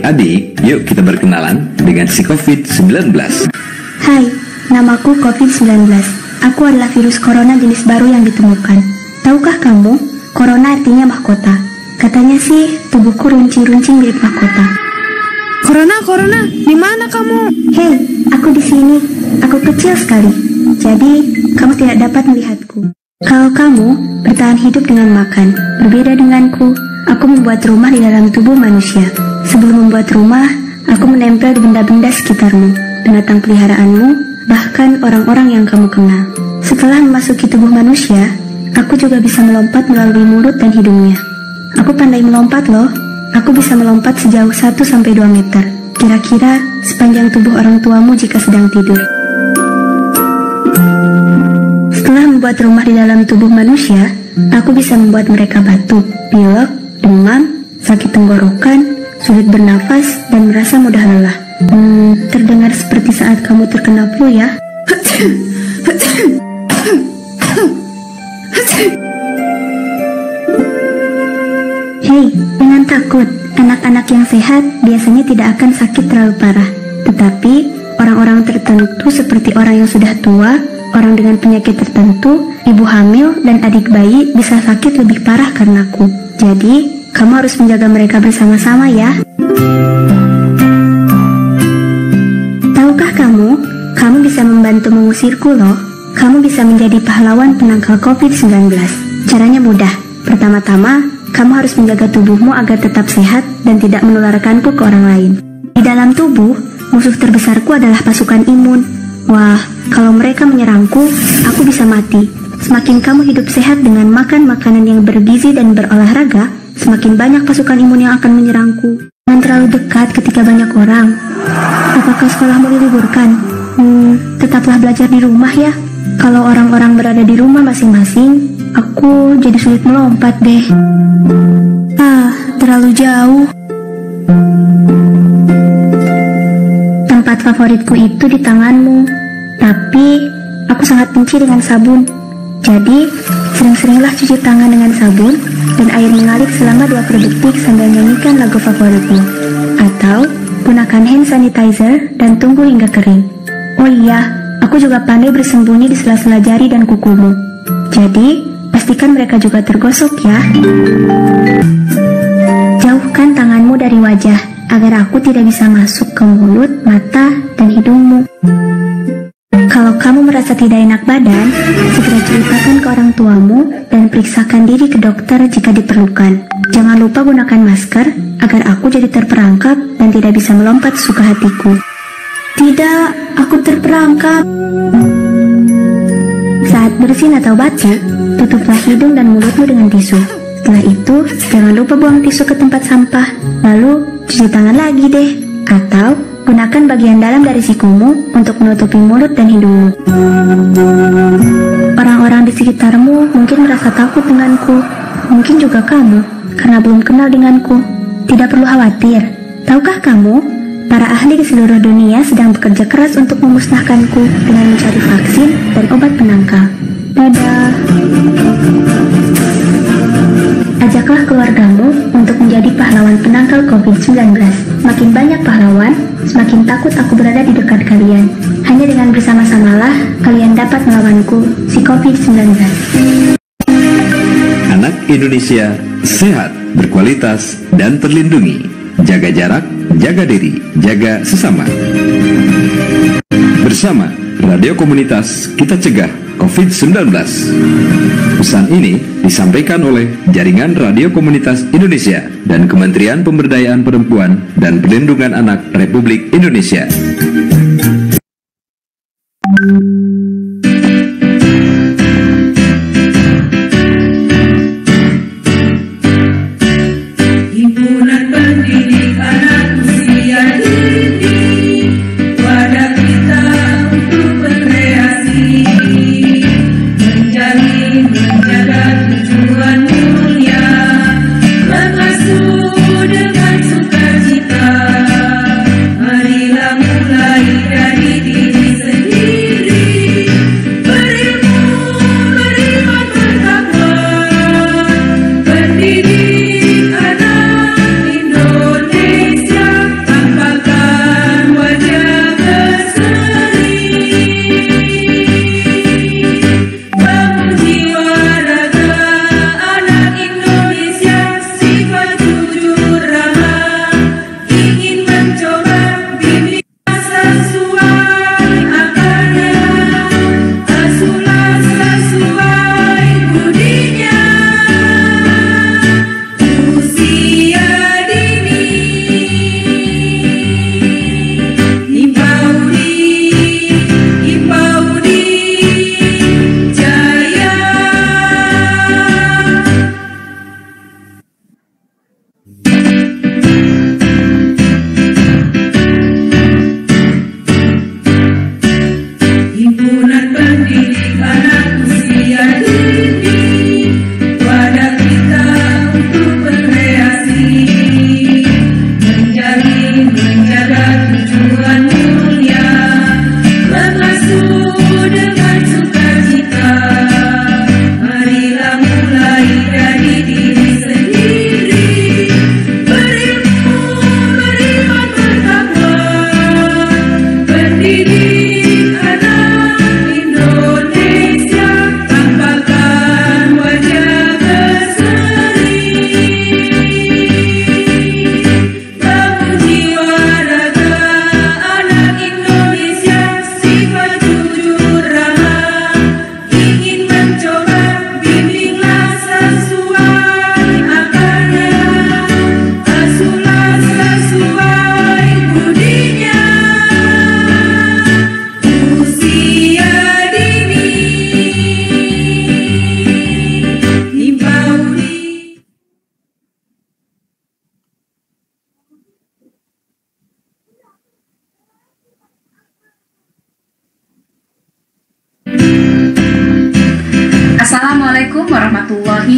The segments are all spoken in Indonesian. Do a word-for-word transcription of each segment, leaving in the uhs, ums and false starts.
Adik-adik, yuk kita berkenalan dengan si covid sembilan belas. Hai, namaku covid sembilan belas. Aku adalah virus corona jenis baru yang ditemukan. Tahukah kamu, corona artinya mahkota. Katanya sih, tubuhku runcing-runcing mirip mahkota. Corona, Corona, di mana kamu? Hei, aku di sini. Aku kecil sekali. Jadi, kamu tidak dapat melihatku. Kalau kamu bertahan hidup dengan makan, berbeda denganku, aku membuat rumah di dalam tubuh manusia. Sebelum membuat rumah, aku menempel di benda-benda sekitarmu, binatang peliharaanmu, bahkan orang-orang yang kamu kenal. Setelah memasuki tubuh manusia, aku juga bisa melompat melalui mulut dan hidungnya. Aku pandai melompat loh. Aku bisa melompat sejauh satu sampai dua meter. Kira-kira sepanjang tubuh orang tuamu jika sedang tidur. Setelah membuat rumah di dalam tubuh manusia, aku bisa membuat mereka batuk, pilek, demam, sakit tenggorokan, sulit bernafas, dan merasa mudah lelah. Hmm, terdengar seperti saat kamu terkena flu ya. Hei, jangan takut. Anak-anak yang sehat biasanya tidak akan sakit terlalu parah. Tetapi, orang-orang tertentu seperti orang yang sudah tua, orang dengan penyakit tertentu, ibu hamil, dan adik bayi bisa sakit lebih parah karena aku. Jadi, kamu harus menjaga mereka bersama-sama ya. Tahukah kamu, kamu bisa membantu mengusirku loh. Kamu bisa menjadi pahlawan penangkal covid sembilan belas. Caranya mudah. Pertama-tama, kamu harus menjaga tubuhmu agar tetap sehat dan tidak menularkanku ke orang lain. Di dalam tubuh, musuh terbesarku adalah pasukan imun. Wah, kalau mereka menyerangku, aku bisa mati. Semakin kamu hidup sehat dengan makan makanan yang bergizi dan berolahraga, semakin banyak pasukan imun yang akan menyerangku. Jangan terlalu dekat ketika banyak orang. Apakah sekolahmu diliburkan? Hmm, tetaplah belajar di rumah ya. Kalau orang-orang berada di rumah masing-masing, aku jadi sulit melompat deh. Ah, terlalu jauh. Tempat favoritku itu di tanganmu. Tapi, aku sangat benci dengan sabun. Jadi, sering-seringlah cuci tangan dengan sabun dan air mengalir selama dua puluh detik sambil nyanyikan lagu favoritmu. Atau, gunakan hand sanitizer dan tunggu hingga kering. Oh iya, aku juga pandai bersembunyi di sela-sela jari dan kukumu. Jadi, pastikan mereka juga tergosok ya. Jauhkan tanganmu dari wajah, agar aku tidak bisa masuk ke mulut, mata, dan hidungmu. Kalau kamu merasa tidak enak badan, segera ceritakan ke orang tuamu dan periksakan diri ke dokter jika diperlukan. Jangan lupa gunakan masker, agar aku jadi terperangkap dan tidak bisa melompat sesuka hatiku. Tidak, aku terperangkap. Saat bersin atau batuk, tutuplah hidung dan mulutmu dengan tisu. Setelah itu, jangan lupa buang tisu ke tempat sampah. Lalu, cuci tangan lagi deh. Atau, gunakan bagian dalam dari sikumu untuk menutupi mulut dan hidungmu. Orang-orang di sekitarmu mungkin merasa takut denganku. Mungkin juga kamu, karena belum kenal denganku. Tidak perlu khawatir. Tahukah kamu, para ahli di seluruh dunia sedang bekerja keras untuk memusnahkanku dengan mencari vaksin dan obat penangkal. Dadah. Ajaklah keluargamu untuk menjadi pahlawan penangkal covid sembilan belas. Makin banyak pahlawan, semakin takut aku berada di dekat kalian. Hanya dengan bersama-samalah, kalian dapat melawanku, si covid sembilan belas. Anak Indonesia sehat, berkualitas, dan terlindungi. Jaga jarak, jaga diri, jaga sesama. Bersama Radio Komunitas, kita cegah covid sembilan belas. Pesan ini disampaikan oleh Jaringan Radio Komunitas Indonesia dan Kementerian Pemberdayaan Perempuan dan Perlindungan Anak Republik Indonesia. Marilah mulai dari diri sendiri.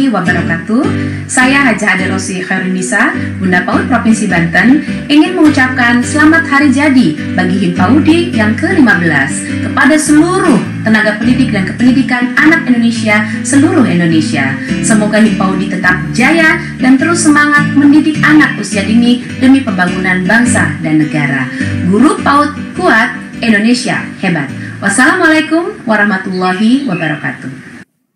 warahmatullahi wabarakatuh. Saya Hajah Ade Rosi Khairunisa, Bunda PAUD Provinsi Banten, ingin mengucapkan selamat hari jadi bagi Himpaudi yang ke lima belas kepada seluruh tenaga pendidik dan kependidikan anak Indonesia seluruh Indonesia. Semoga Himpaudi tetap jaya dan terus semangat mendidik anak usia dini demi pembangunan bangsa dan negara. Guru PAUD kuat, Indonesia hebat. Wassalamualaikum warahmatullahi wabarakatuh.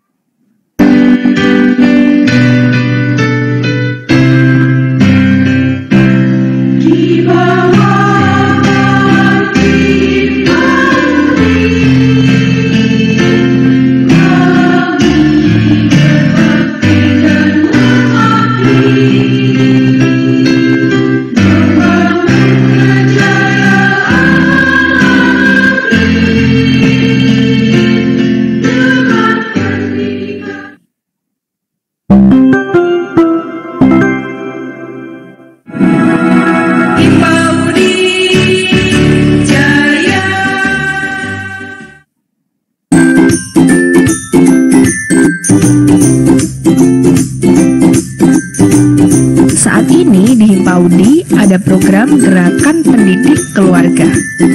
Saat ini di Himpaudi ada program Gerakan Pendidik Keluarga.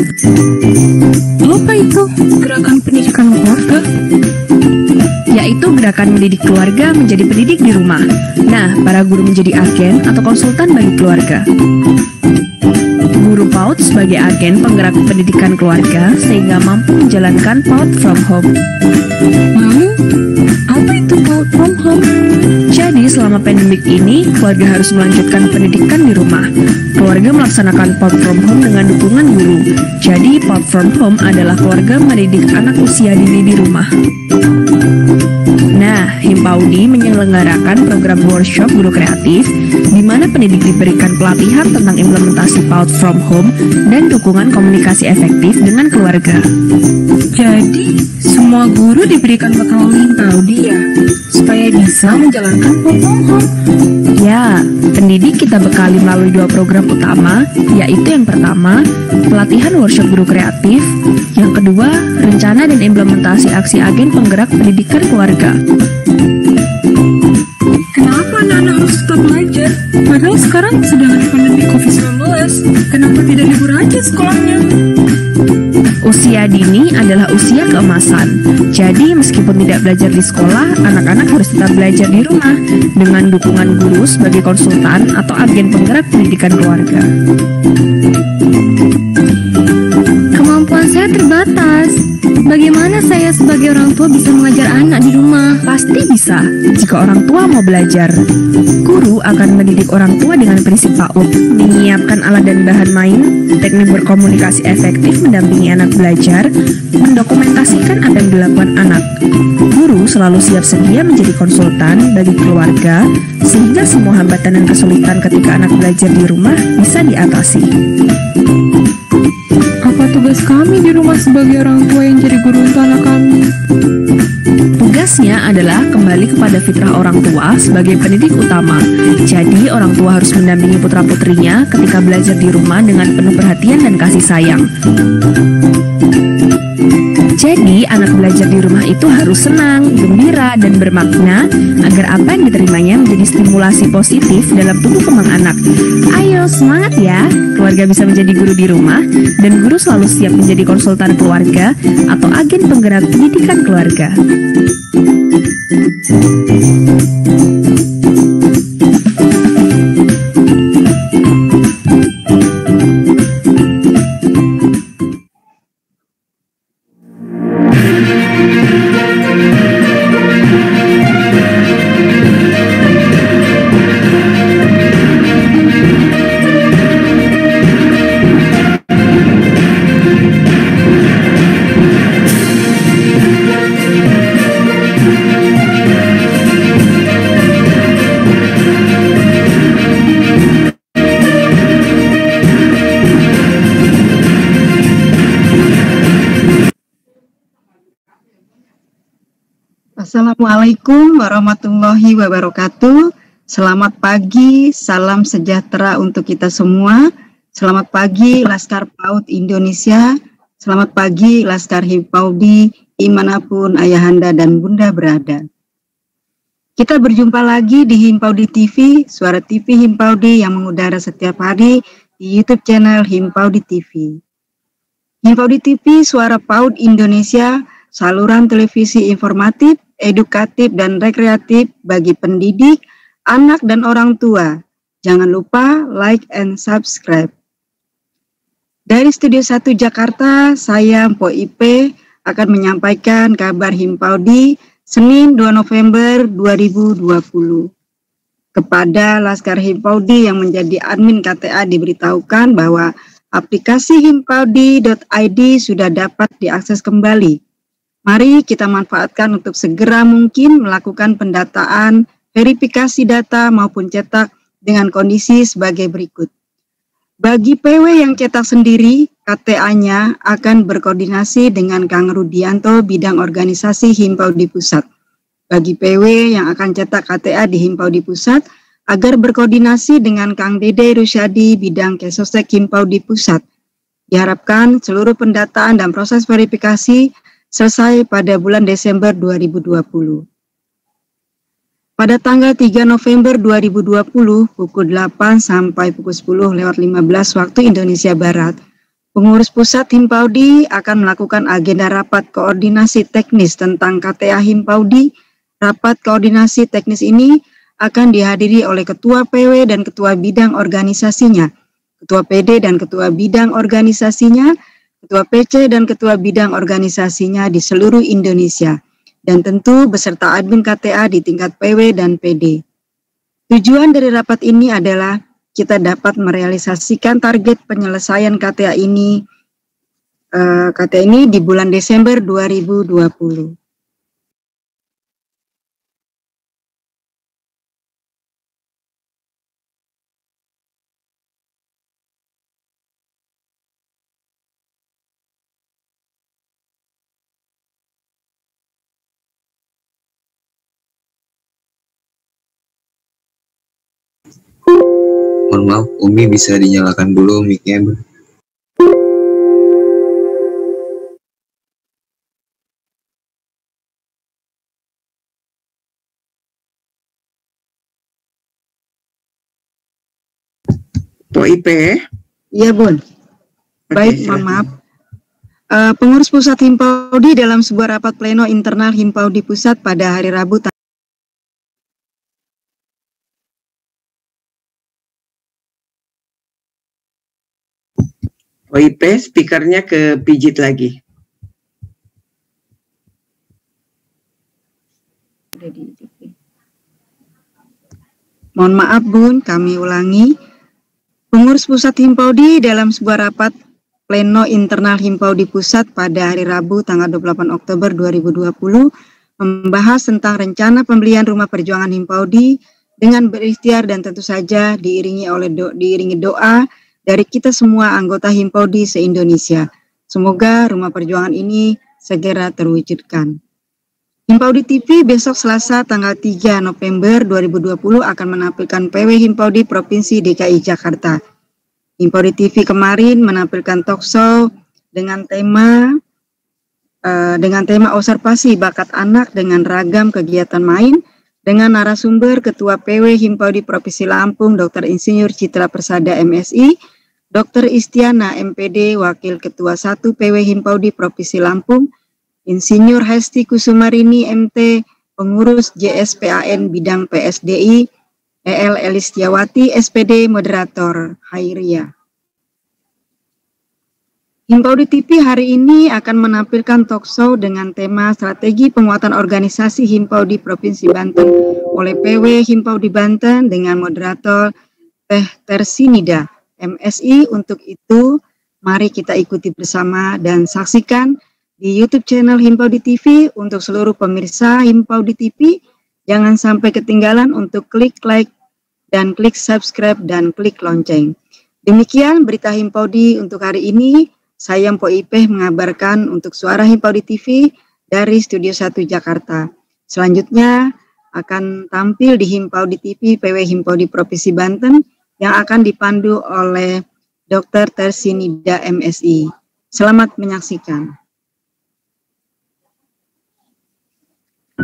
Apa itu Gerakan Pendidikan Keluarga? Yaitu gerakan mendidik keluarga menjadi pendidik di rumah. Nah, para guru menjadi agen atau konsultan bagi keluarga. Guru PAUD sebagai agen penggerak pendidikan keluarga sehingga mampu menjalankan PAUD from home. Lalu, apa itu PAUD from home? Jadi selama pandemik ini, keluarga harus melanjutkan pendidikan di rumah. Keluarga melaksanakan PAUD from home dengan dukungan guru. Jadi PAUD from home adalah keluarga mendidik anak usia dini di rumah. Nah, Himpaudi menyelenggarakan program workshop guru kreatif di mana pendidik diberikan pelatihan tentang implementasi PAUD from home dan dukungan komunikasi efektif dengan keluarga. Jadi, semua guru diberikan bekal Himpaudi ya, supaya bisa menjalankan PAUD from home. Ya, pendidik kita bekali melalui dua program utama, yaitu yang pertama, pelatihan workshop guru kreatif, yang kedua, rencana dan implementasi aksi agen penggerak pendidikan keluarga. Kenapa anak-anak harus tetap belajar? Padahal sekarang sedang ada pandemi covid sembilan belas. Kenapa tidak libur aja sekolahnya? Usia dini adalah usia keemasan. Jadi meskipun tidak belajar di sekolah, anak-anak harus tetap belajar di rumah dengan dukungan guru sebagai konsultan atau agen penggerak pendidikan keluarga. Kemampuan saya terbatas. Bagaimana saya sebagai orang tua bisa mengajar anak di rumah? Pasti bisa, jika orang tua mau belajar. Guru akan mendidik orang tua dengan prinsip PAUD, menyiapkan alat dan bahan main, teknik berkomunikasi efektif mendampingi anak belajar, mendokumentasikan apa yang dilakukan anak. Guru selalu siap sedia menjadi konsultan bagi keluarga, sehingga semua hambatan dan kesulitan ketika anak belajar di rumah bisa diatasi. Apa tugas kami di rumah sebagai orang tua yang jadi guru untuk anak kami? Tugasnya adalah kembali kepada fitrah orang tua sebagai pendidik utama. Jadi orang tua harus mendampingi putra-putrinya ketika belajar di rumah dengan penuh perhatian dan kasih sayang. Jadi anak belajar di rumah itu harus senang, gembira, dan bermakna agar apa yang diterimanya menjadi stimulasi positif dalam tumbuh kembang anak. Ayo semangat ya, keluarga bisa menjadi guru di rumah, dan guru selalu siap menjadi konsultan keluarga atau agen penggerak pendidikan keluarga. Assalamualaikum warahmatullahi wabarakatuh. Selamat pagi, salam sejahtera untuk kita semua. Selamat pagi Laskar PAUD Indonesia. Selamat pagi Laskar Himpaudi, dimanapun ayahanda dan bunda berada. Kita berjumpa lagi di Himpaudi T V, suara T V Himpaudi yang mengudara setiap hari di YouTube channel Himpaudi T V. Himpaudi T V, suara PAUD Indonesia, saluran televisi informatif, edukatif, dan rekreatif bagi pendidik, anak, dan orang tua. Jangan lupa like and subscribe. Dari Studio satu Jakarta, saya Mpo Ipe akan menyampaikan kabar Himpaudi Senin dua November dua ribu dua puluh. Kepada Laskar Himpaudi yang menjadi admin K T A diberitahukan bahwa aplikasi himpaudi dot I D sudah dapat diakses kembali. Mari kita manfaatkan untuk segera mungkin melakukan pendataan, verifikasi data maupun cetak dengan kondisi sebagai berikut. Bagi P W yang cetak sendiri, K T A-nya akan berkoordinasi dengan Kang Rudianto bidang organisasi Himpaudi Pusat. Bagi P W yang akan cetak K T A di Himpaudi Pusat, agar berkoordinasi dengan Kang Dede Rusyadi bidang Kesosek Himpaudi Pusat. Diharapkan seluruh pendataan dan proses verifikasi selesai pada bulan Desember dua ribu dua puluh. Pada tanggal tiga November dua ribu dua puluh pukul delapan sampai pukul sepuluh lewat lima belas waktu Indonesia Barat, pengurus pusat Himpaudi akan melakukan agenda rapat koordinasi teknis tentang K T A Himpaudi. Rapat koordinasi teknis ini akan dihadiri oleh Ketua P W dan Ketua Bidang Organisasinya, Ketua P D dan Ketua Bidang Organisasinya, Ketua P C dan Ketua Bidang Organisasinya di seluruh Indonesia, dan tentu beserta admin K T A di tingkat P W dan P D. Tujuan dari rapat ini adalah kita dapat merealisasikan target penyelesaian K T A ini, uh, K T A ini di bulan Desember dua ribu dua puluh. Mohon maaf, Umi bisa dinyalakan dulu mic-nya, Bu. Po Ipe? Iya, Bun. Baik, mohon maaf. Uh, pengurus pusat Himpaudi dalam sebuah rapat pleno internal Himpaudi Pusat pada hari Rabu O I P, speakernya kepijit lagi. Mohon maaf Bun, kami ulangi. Pengurus pusat Himpaudi dalam sebuah rapat pleno internal Himpaudi Pusat pada hari Rabu tanggal dua puluh delapan Oktober dua ribu dua puluh membahas tentang rencana pembelian rumah perjuangan Himpaudi dengan berikhtiar dan tentu saja diiringi oleh do, diiringi doa dari kita semua anggota Himpaudi se-Indonesia. Semoga rumah perjuangan ini segera terwujudkan. Himpaudi T V besok Selasa tanggal tiga November dua ribu dua puluh akan menampilkan P W Himpaudi Provinsi D K I Jakarta. Himpaudi T V kemarin menampilkan talk show dengan tema uh, dengan tema observasi bakat anak dengan ragam kegiatan main dengan narasumber Ketua P W Himpaudi Provinsi Lampung Doktor Insinyur Citra Persada M Si, Doktor Istiana M P D Wakil Ketua satu P W Himpaudi Provinsi Lampung, Insinyur Hesti Kusumarini M T Pengurus J S P A N Bidang P S D I, E L Elistiawati S P D Moderator Hairia. Himpaudi T V hari ini akan menampilkan talk show dengan tema strategi penguatan organisasi Himpaudi Provinsi Banten oleh P W Himpaudi Banten dengan moderator Teh Tersinida M Si. Untuk itu, mari kita ikuti bersama dan saksikan di YouTube channel Himpaudi T V. Untuk seluruh pemirsa Himpaudi T V, jangan sampai ketinggalan untuk klik like dan klik subscribe dan klik lonceng. Demikian berita Himpaudi untuk hari ini. Saya Mpo Ipeh mengabarkan untuk suara Himpaudi T V dari Studio satu Jakarta. Selanjutnya akan tampil di Himpaudi T V P W Himpaudi Provinsi Banten yang akan dipandu oleh Doktor Tersinida M Si. Selamat menyaksikan.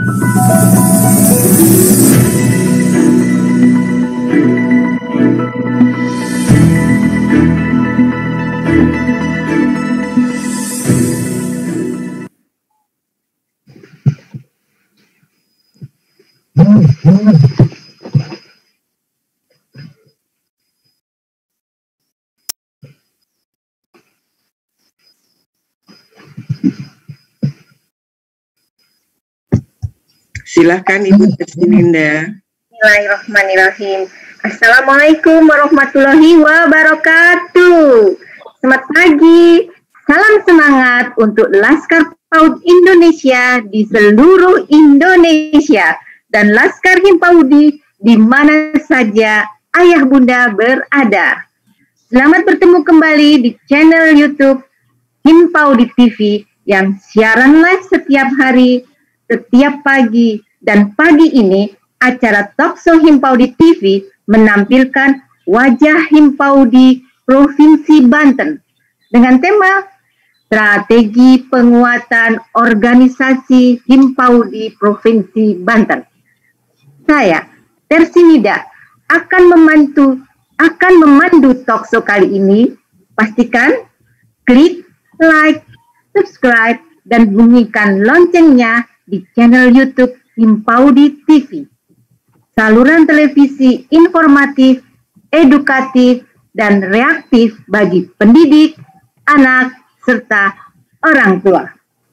Silahkan Ibu Tersininda. Bismillahirrahmanirrahim. Assalamualaikum warahmatullahi wabarakatuh. Selamat pagi. Salam semangat untuk Laskar PAUD Indonesia di seluruh Indonesia dan Laskar Himpaudi di mana saja ayah bunda berada. Selamat bertemu kembali di channel YouTube Himpaudi T V yang siaran live setiap hari, setiap pagi, dan pagi ini acara Talkshow Himpaudi T V menampilkan wajah Himpaudi Provinsi Banten dengan tema Strategi Penguatan Organisasi Himpaudi Provinsi Banten. Saya, Tersinida, akan membantu, akan memandu talkshow kali ini. Pastikan klik like, subscribe, dan bunyikan loncengnya di channel YouTube Himpaudi T V, saluran televisi informatif, edukatif, dan reaktif bagi pendidik, anak, serta orang tua.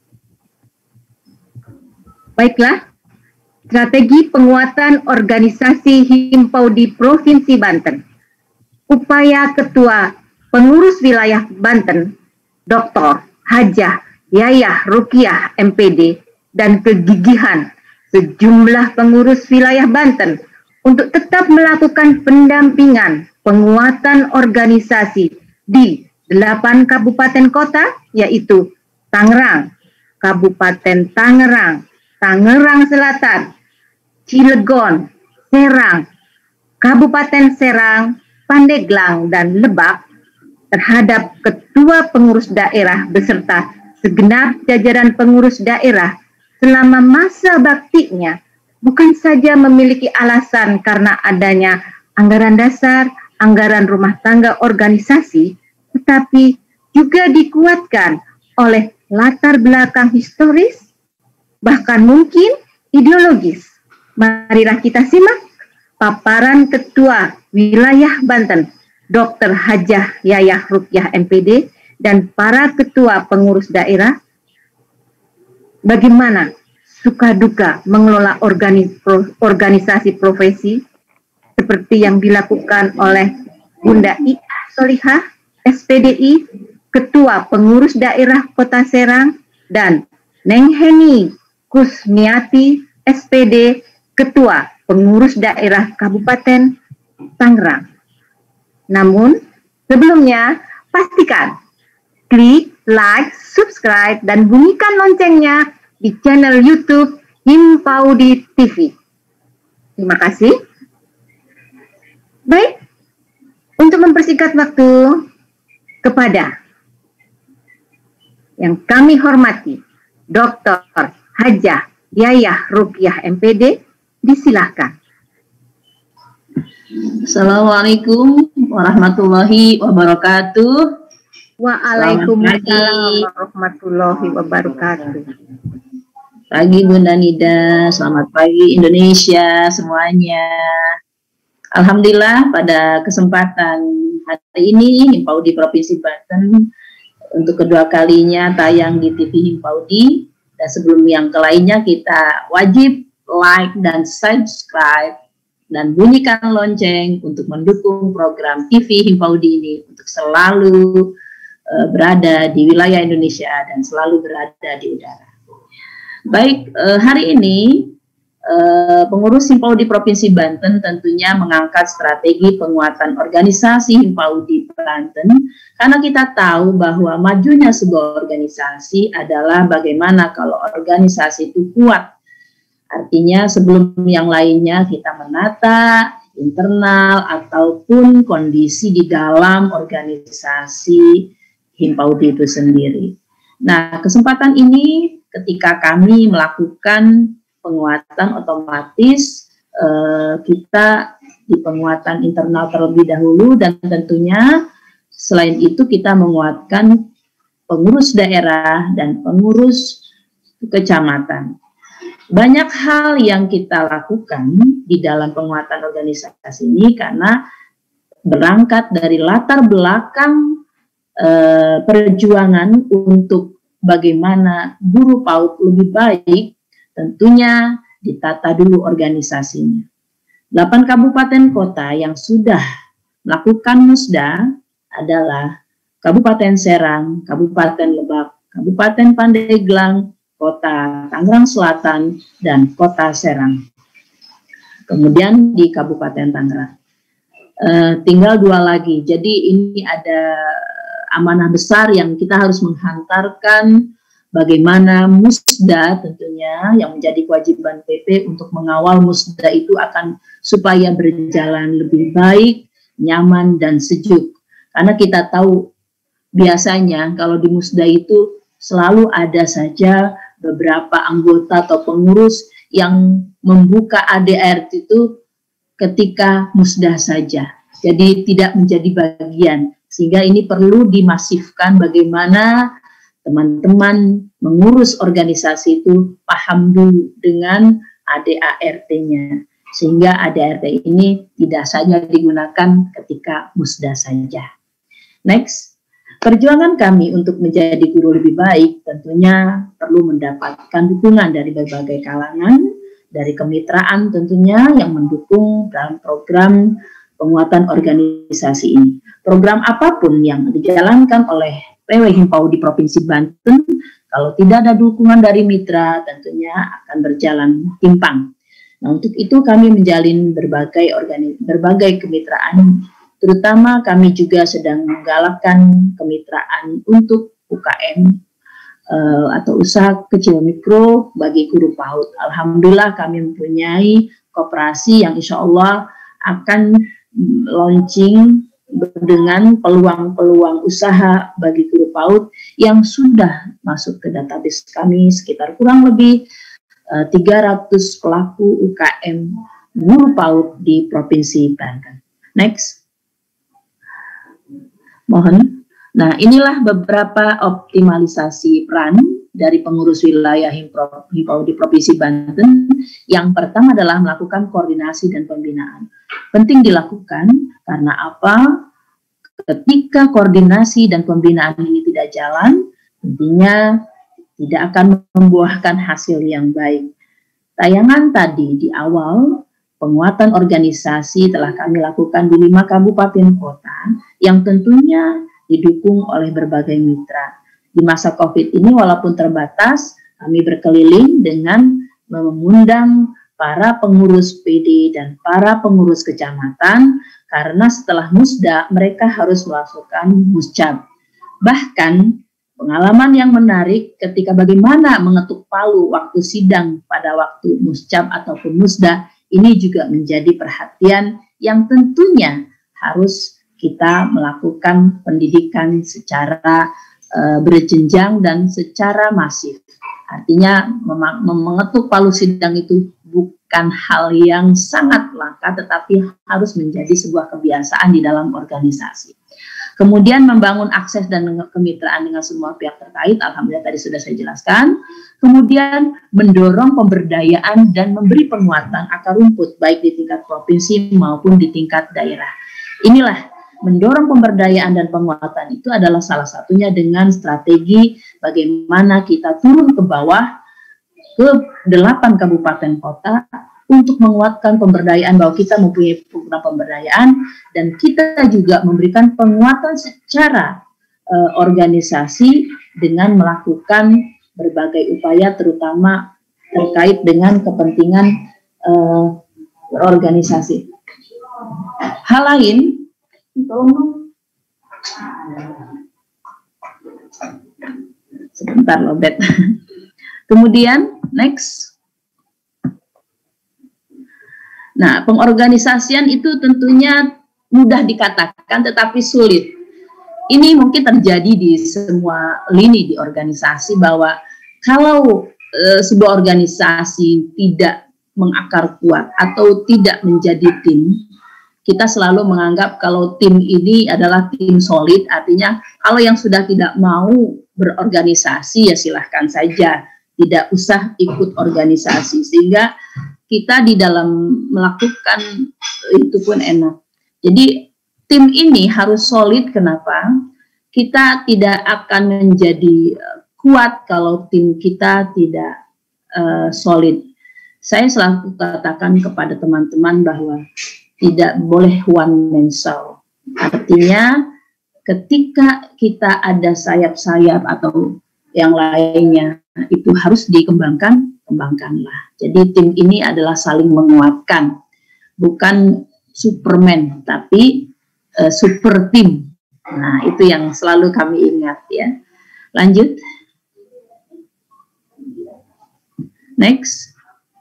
Baiklah, strategi penguatan organisasi Himpaudi Provinsi Banten. Upaya Ketua Pengurus Wilayah Banten, Doktor Hajah Yayah Rukiah M P D, dan kegigihan sejumlah pengurus wilayah Banten untuk tetap melakukan pendampingan penguatan organisasi di delapan kabupaten kota, yaitu Tangerang, Kabupaten Tangerang, Tangerang Selatan, Cilegon, Serang, Kabupaten Serang, Pandeglang, dan Lebak terhadap ketua pengurus daerah beserta segenap jajaran pengurus daerah selama masa baktinya, bukan saja memiliki alasan karena adanya anggaran dasar, anggaran rumah tangga organisasi, tetapi juga dikuatkan oleh latar belakang historis, bahkan mungkin ideologis. Marilah kita simak paparan Ketua Wilayah Banten, Doktor Hajah Yayah Rukiah M P D, dan para ketua pengurus daerah, bagaimana suka duka mengelola organis, pro, organisasi profesi seperti yang dilakukan oleh Bunda Ika Solihah, S P D I, Ketua Pengurus Daerah Kota Serang, dan Neng Heni Kusmiati, S P D, Ketua Pengurus Daerah Kabupaten Tangerang. Namun, sebelumnya pastikan klik, like, subscribe, dan bunyikan loncengnya di channel YouTube Himpaudi T V. Terima kasih. Baik, untuk mempersingkat waktu, kepada yang kami hormati Doktor Hajah Yayah Rukiah M P D, disilahkan. Assalamualaikum warahmatullahi wabarakatuh. Waalaikumsalam warahmatullahi wabarakatuh. Pagi Bunda Nida, selamat pagi Indonesia semuanya. Alhamdulillah pada kesempatan hari ini Himpaudi Provinsi Banten untuk kedua kalinya tayang di T V Himpaudi, dan sebelum yang ke lainnya kita wajib like dan subscribe dan bunyikan lonceng untuk mendukung program T V Himpaudi ini untuk selalu uh, berada di wilayah Indonesia dan selalu berada di udara. Baik, uh, hari ini uh, pengurus Himpaudi Provinsi Banten tentunya mengangkat strategi penguatan organisasi Himpaudi Banten, karena kita tahu bahwa majunya sebuah organisasi adalah bagaimana kalau organisasi itu kuat. Artinya sebelum yang lainnya kita menata internal ataupun kondisi di dalam organisasi Himpaudi itu sendiri. Nah, kesempatan ini ketika kami melakukan penguatan otomatis eh, kita di penguatan internal terlebih dahulu, dan tentunya selain itu kita menguatkan pengurus daerah dan pengurus kecamatan. Banyak hal yang kita lakukan di dalam penguatan organisasi ini karena berangkat dari latar belakang eh, perjuangan untuk bagaimana guru PAUD lebih baik, tentunya ditata dulu organisasinya. Delapan kabupaten kota yang sudah melakukan musda adalah Kabupaten Serang, Kabupaten Lebak, Kabupaten Pandeglang, Kota Tangerang Selatan, dan Kota Serang. Kemudian di Kabupaten Tangerang. Uh, tinggal dua lagi. Jadi ini ada amanah besar yang kita harus menghantarkan bagaimana musda tentunya yang menjadi kewajiban P P untuk mengawal musda itu akan supaya berjalan lebih baik, nyaman, dan sejuk. Karena kita tahu biasanya kalau di musda itu selalu ada saja beberapa anggota atau pengurus yang membuka A D R T itu ketika musda saja. Jadi tidak menjadi bagian. Sehingga ini perlu dimasifkan bagaimana teman-teman mengurus organisasi itu paham dulu dengan A D A R T-nya. Sehingga A D A R T ini tidak saja digunakan ketika musda saja. Next, perjuangan kami untuk menjadi guru lebih baik tentunya perlu mendapatkan dukungan dari berbagai kalangan, dari kemitraan tentunya yang mendukung dalam program penguatan organisasi ini. Program apapun yang dijalankan oleh P W Himpau di Provinsi Banten, kalau tidak ada dukungan dari mitra tentunya akan berjalan timpang. Nah, untuk itu kami menjalin berbagai organi berbagai kemitraan, terutama kami juga sedang menggalakkan kemitraan untuk U K M uh, atau usaha kecil mikro bagi guru PAUD. Alhamdulillah kami mempunyai koperasi yang insya Allah akan launching dengan peluang-peluang usaha bagi guru PAUD yang sudah masuk ke database kami sekitar kurang lebih uh, tiga ratus pelaku U K M guru PAUD di Provinsi Banten. Next. Mohon. Nah, inilah beberapa optimalisasi peran dari pengurus wilayah Himpau di Provinsi Banten. Yang pertama adalah melakukan koordinasi dan pembinaan. Penting dilakukan karena apa? Ketika koordinasi dan pembinaan ini tidak jalan, tentunya tidak akan membuahkan hasil yang baik. Tayangan tadi di awal, penguatan organisasi telah kami lakukan di lima kabupaten kota yang tentunya didukung oleh berbagai mitra. Di masa COVID ini walaupun terbatas, kami berkeliling dengan mengundang para pengurus P D dan para pengurus kecamatan, karena setelah musda mereka harus melakukan muscab. Bahkan pengalaman yang menarik ketika bagaimana mengetuk palu waktu sidang pada waktu muscab ataupun musda, ini juga menjadi perhatian yang tentunya harus kita melakukan pendidikan secara uh, berjenjang dan secara masif. Artinya mengetuk palu sidang itu bukan hal yang sangat langka, tetapi harus menjadi sebuah kebiasaan di dalam organisasi. Kemudian membangun akses dan kemitraan dengan semua pihak terkait, alhamdulillah tadi sudah saya jelaskan. Kemudian mendorong pemberdayaan dan memberi penguatan akar rumput baik di tingkat provinsi maupun di tingkat daerah. Inilah mendorong pemberdayaan dan penguatan itu adalah salah satunya dengan strategi bagaimana kita turun ke bawah ke delapan kabupaten kota untuk menguatkan pemberdayaan, bahwa kita mempunyai program pemberdayaan dan kita juga memberikan penguatan secara uh, organisasi dengan melakukan berbagai upaya terutama terkait dengan kepentingan uh, organisasi. Hal lain, sebentar loh, Bet. Kemudian, next. Nah, pengorganisasian itu tentunya mudah dikatakan tetapi sulit. Ini mungkin terjadi di semua lini di organisasi, bahwa kalau e, sebuah organisasi tidak mengakar kuat atau tidak menjadi tim, kita selalu menganggap kalau tim ini adalah tim solid, artinya kalau yang sudah tidak mau berorganisasi ya silahkan saja, tidak usah ikut organisasi, sehingga kita di dalam melakukan itu pun enak. Jadi tim ini harus solid. Kenapa? Kita tidak akan menjadi kuat kalau tim kita tidak uh, solid. Saya selalu katakan kepada teman-teman bahwa tidak boleh one man show. Artinya ketika kita ada sayap-sayap atau yang lainnya, itu harus dikembangkan, kembangkanlah. Jadi tim ini adalah saling menguatkan, bukan Superman, tapi uh, super tim. Nah, itu yang selalu kami ingat ya. Lanjut. Next.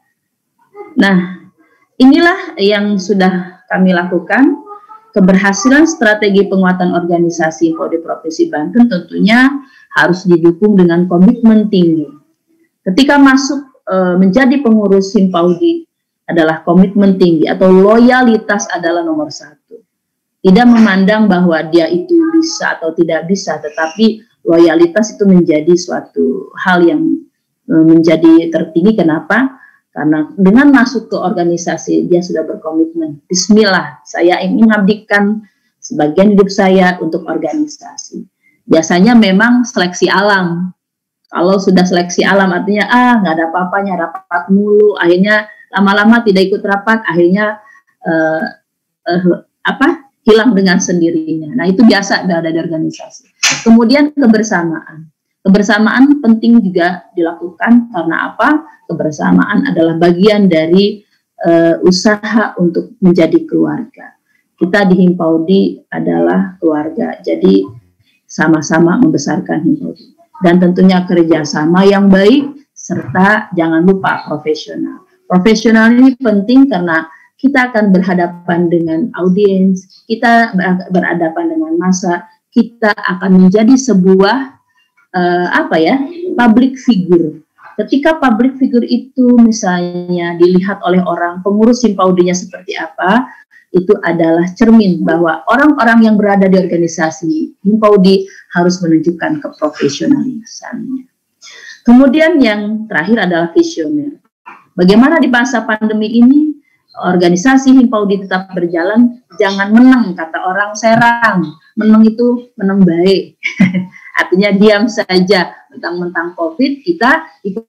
Nah, inilah yang sudah kami lakukan. Keberhasilan strategi penguatan organisasi Himpau di Provinsi Banten tentunya harus didukung dengan komitmen tinggi. Ketika masuk e, menjadi pengurus Himpaudi adalah komitmen tinggi atau loyalitas adalah nomor satu. Tidak memandang bahwa dia itu bisa atau tidak bisa, tetapi loyalitas itu menjadi suatu hal yang e, menjadi tertinggi. Kenapa? Karena dengan masuk ke organisasi dia sudah berkomitmen. Bismillah, saya ingin mengabdikan sebagian hidup saya untuk organisasi. Biasanya memang seleksi alam. Kalau sudah seleksi alam artinya ah nggak ada apa-apanya, rapat mulu. Akhirnya lama-lama tidak ikut rapat, akhirnya uh, uh, apa hilang dengan sendirinya. Nah itu biasa ada di organisasi. Kemudian kebersamaan. Kebersamaan penting juga dilakukan karena apa? Kebersamaan adalah bagian dari uh, usaha untuk menjadi keluarga. Kita di Himpaudi adalah keluarga, jadi sama-sama membesarkan Himpaudi. Dan tentunya kerjasama yang baik, serta jangan lupa profesional. Profesional ini penting karena kita akan berhadapan dengan audiens, kita berhadapan dengan massa, kita akan menjadi sebuah uh, apa ya, public figure. Ketika public figure itu misalnya dilihat oleh orang, pengurus Himpaudinya seperti apa, itu adalah cermin bahwa orang-orang yang berada di organisasi Himpaudi harus menunjukkan keprofesionalisannya. Kemudian yang terakhir adalah visioner. Bagaimana di masa pandemi ini organisasi Himpaudi tetap berjalan, jangan menang, kata orang serang. Menang itu menang baik. Artinya diam saja, mentang-mentang COVID, kita ikut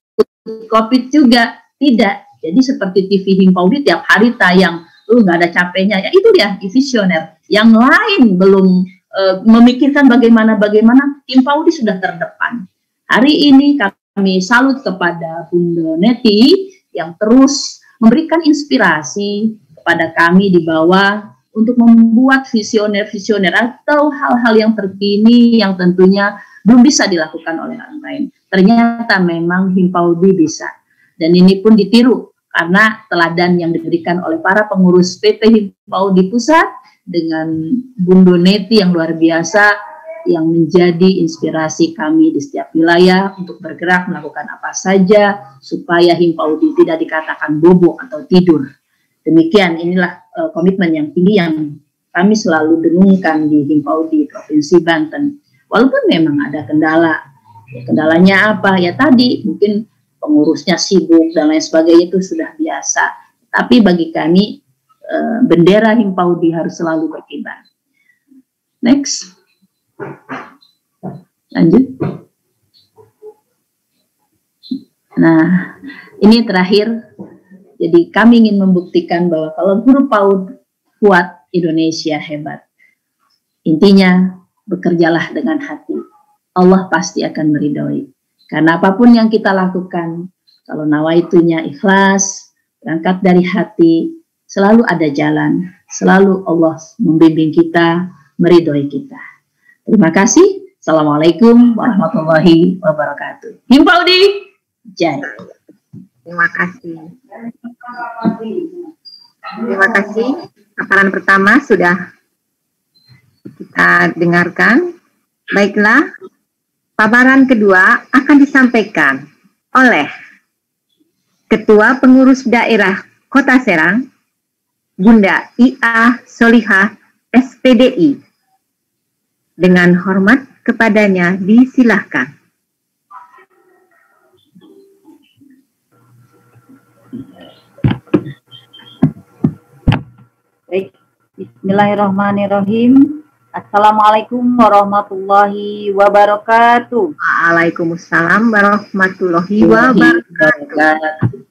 COVID juga. Tidak. Jadi seperti T V Himpaudi tiap hari tayang, lu nggak ada capeknya. Ya itu dia, visioner. Yang lain belum e, memikirkan bagaimana-bagaimana, Himpaudi sudah terdepan. Hari ini kami salut kepada Bunda Neti yang terus memberikan inspirasi kepada kami di bawah untuk membuat visioner-visioner atau hal-hal yang terkini yang tentunya belum bisa dilakukan oleh orang lain. Ternyata memang Himpaudi bisa. Dan ini pun ditiru karena teladan yang diberikan oleh para pengurus P P Himpaudi Pusat dengan Bunda Neti yang luar biasa yang menjadi inspirasi kami di setiap wilayah untuk bergerak melakukan apa saja supaya Himpaudi tidak dikatakan bobo atau tidur. Demikian, inilah uh, komitmen yang tinggi yang kami selalu dengungkan di Himpaudi Provinsi Banten. Walaupun memang ada kendala, ya, kendalanya apa? Ya tadi mungkin pengurusnya sibuk dan lain sebagainya, itu sudah biasa. Tapi bagi kami uh, bendera Himpaudi harus selalu berkibar. Next, lanjut. Nah, ini terakhir. Jadi kami ingin membuktikan bahwa kalau guru PAUD kuat, Indonesia hebat. Intinya, bekerjalah dengan hati. Allah pasti akan meridhoi. Karena apapun yang kita lakukan, kalau nawaitunya ikhlas, berangkat dari hati, selalu ada jalan. Selalu Allah membimbing kita, meridhoi kita. Terima kasih. Assalamualaikum warahmatullahi wabarakatuh. Himpaudi, jaya. Terima kasih. Terima kasih. Paparan pertama sudah kita dengarkan. Baiklah, paparan kedua akan disampaikan oleh Ketua Pengurus Daerah Kota Serang, Bunda I A Solihah S P D I. Dengan hormat kepadanya disilahkan. Baik, bismillahirrahmanirrahim. Assalamualaikum warahmatullahi wabarakatuh. Waalaikumsalam warahmatullahi wabarakatuh.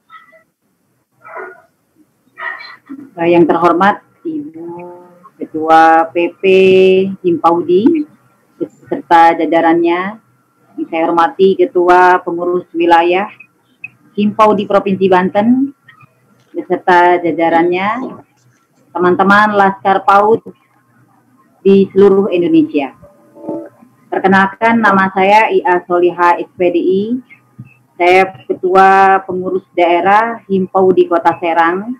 Yang terhormat Ibu Ketua P P Himpaudi beserta jajarannya, yang saya hormati Ketua Pengurus Wilayah Himpaudi Provinsi Banten beserta jajarannya, teman-teman Laskar PAUD di seluruh Indonesia. Perkenalkan, nama saya I A Solihah S P D I. Saya Ketua Pengurus Daerah Himpaudi Kota Serang.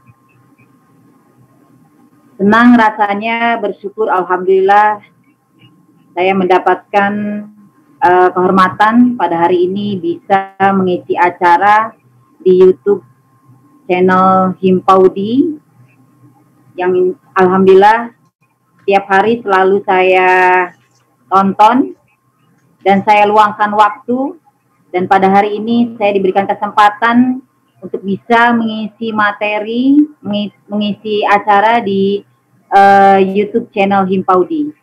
Senang rasanya, bersyukur, alhamdulillah saya mendapatkan uh, kehormatan pada hari ini bisa mengisi acara di YouTube channel Himpaudi yang alhamdulillah tiap hari selalu saya tonton dan saya luangkan waktu, dan pada hari ini saya diberikan kesempatan untuk bisa mengisi materi, mengisi acara di uh, YouTube channel Himpaudi.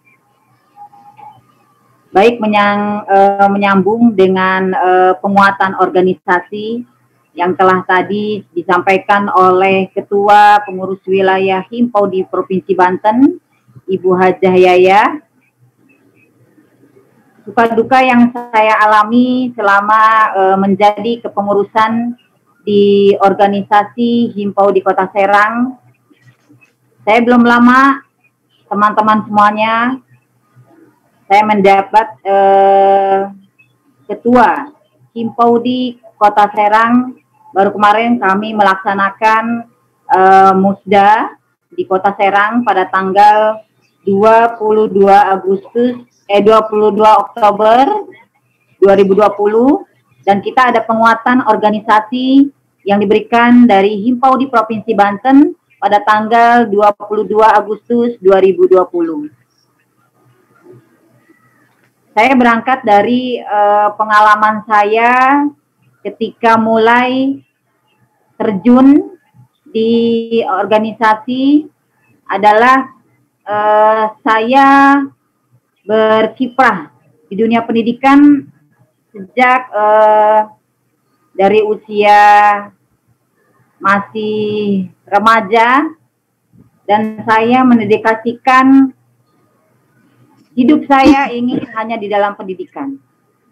Baik, menyang, uh, menyambung dengan uh, penguatan organisasi yang telah tadi disampaikan oleh Ketua Pengurus Wilayah Himpaudi Provinsi Banten, Ibu Hajah Yaya. Suka duka yang saya alami selama e, menjadi kepengurusan di organisasi Himpaudi Kota Serang. Saya belum lama, teman-teman semuanya, saya mendapat e, Ketua Himpaudi Kota Serang. Baru kemarin kami melaksanakan e, musda di Kota Serang pada tanggal dua puluh dua Agustus eh dua puluh dua Oktober dua ribu dua puluh, dan kita ada penguatan organisasi yang diberikan dari Himpaudi Provinsi Banten pada tanggal dua puluh dua Agustus dua ribu dua puluh. Saya berangkat dari uh, pengalaman saya ketika mulai terjun di organisasi adalah Uh, saya berkiprah di dunia pendidikan sejak uh, dari usia masih remaja, dan saya mendedikasikan hidup saya ingin hanya di dalam pendidikan.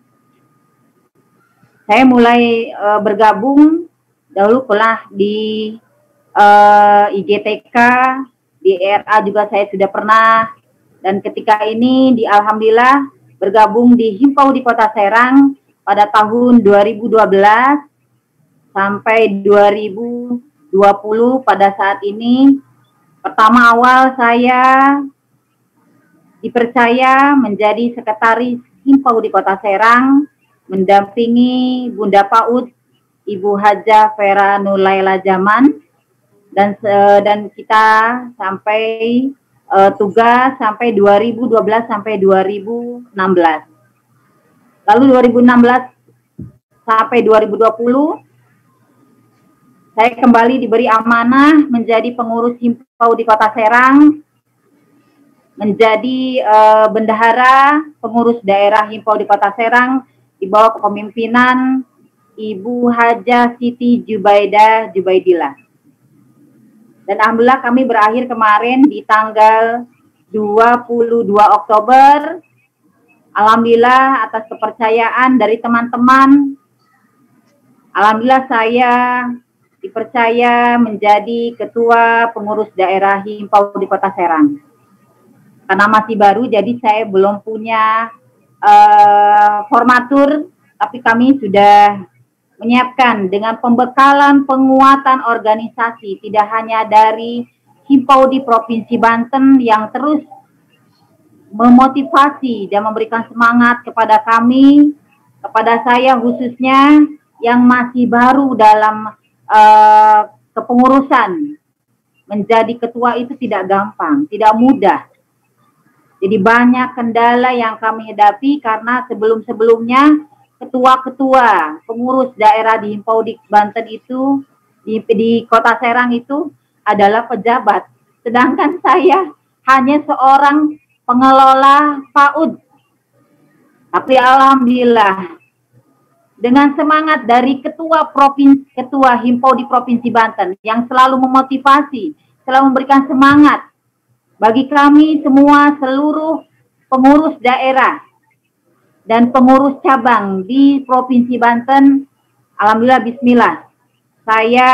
Saya mulai uh, bergabung dahulu pernah di uh, I G T K, di E R A juga saya sudah pernah, dan ketika ini di alhamdulillah bergabung di Himpaudi Kota Serang pada tahun dua ribu dua belas sampai dua ribu dua puluh. Pada saat ini pertama awal saya dipercaya menjadi sekretaris Himpaudi Kota Serang, mendampingi Bunda PAUD Ibu Hajah Vera Nulaila Zaman. Dan dan kita sampai uh, tugas sampai dua ribu dua belas sampai dua ribu enam belas. Lalu dua ribu enam belas sampai dua ribu dua puluh saya kembali diberi amanah menjadi pengurus Himpaudi Kota Serang, menjadi uh, bendahara pengurus daerah Himpaudi Kota Serang di bawah kepemimpinan Ibu Hajah Siti Jubaidah Jubaidillah. Dan alhamdulillah kami berakhir kemarin di tanggal dua puluh dua Oktober. Alhamdulillah atas kepercayaan dari teman-teman. Alhamdulillah saya dipercaya menjadi Ketua Pengurus Daerah Himpaudi Kota Serang. Karena masih baru, jadi saya belum punya uh, formatur, tapi kami sudah menyiapkan dengan pembekalan penguatan organisasi tidak hanya dari Himpaudi Provinsi Banten yang terus memotivasi dan memberikan semangat kepada kami, kepada saya khususnya yang masih baru dalam uh, kepengurusan, menjadi ketua itu tidak gampang, tidak mudah. Jadi banyak kendala yang kami hadapi karena sebelum-sebelumnya ketua-ketua pengurus daerah di Himpaudik Banten itu, di, di Kota Serang itu adalah pejabat. Sedangkan saya hanya seorang pengelola PAUD. Tapi alhamdulillah, dengan semangat dari ketua provinsi, ketua Himpau di Provinsi Banten yang selalu memotivasi, selalu memberikan semangat bagi kami semua seluruh pengurus daerah dan pengurus cabang di Provinsi Banten, alhamdulillah bismillah, saya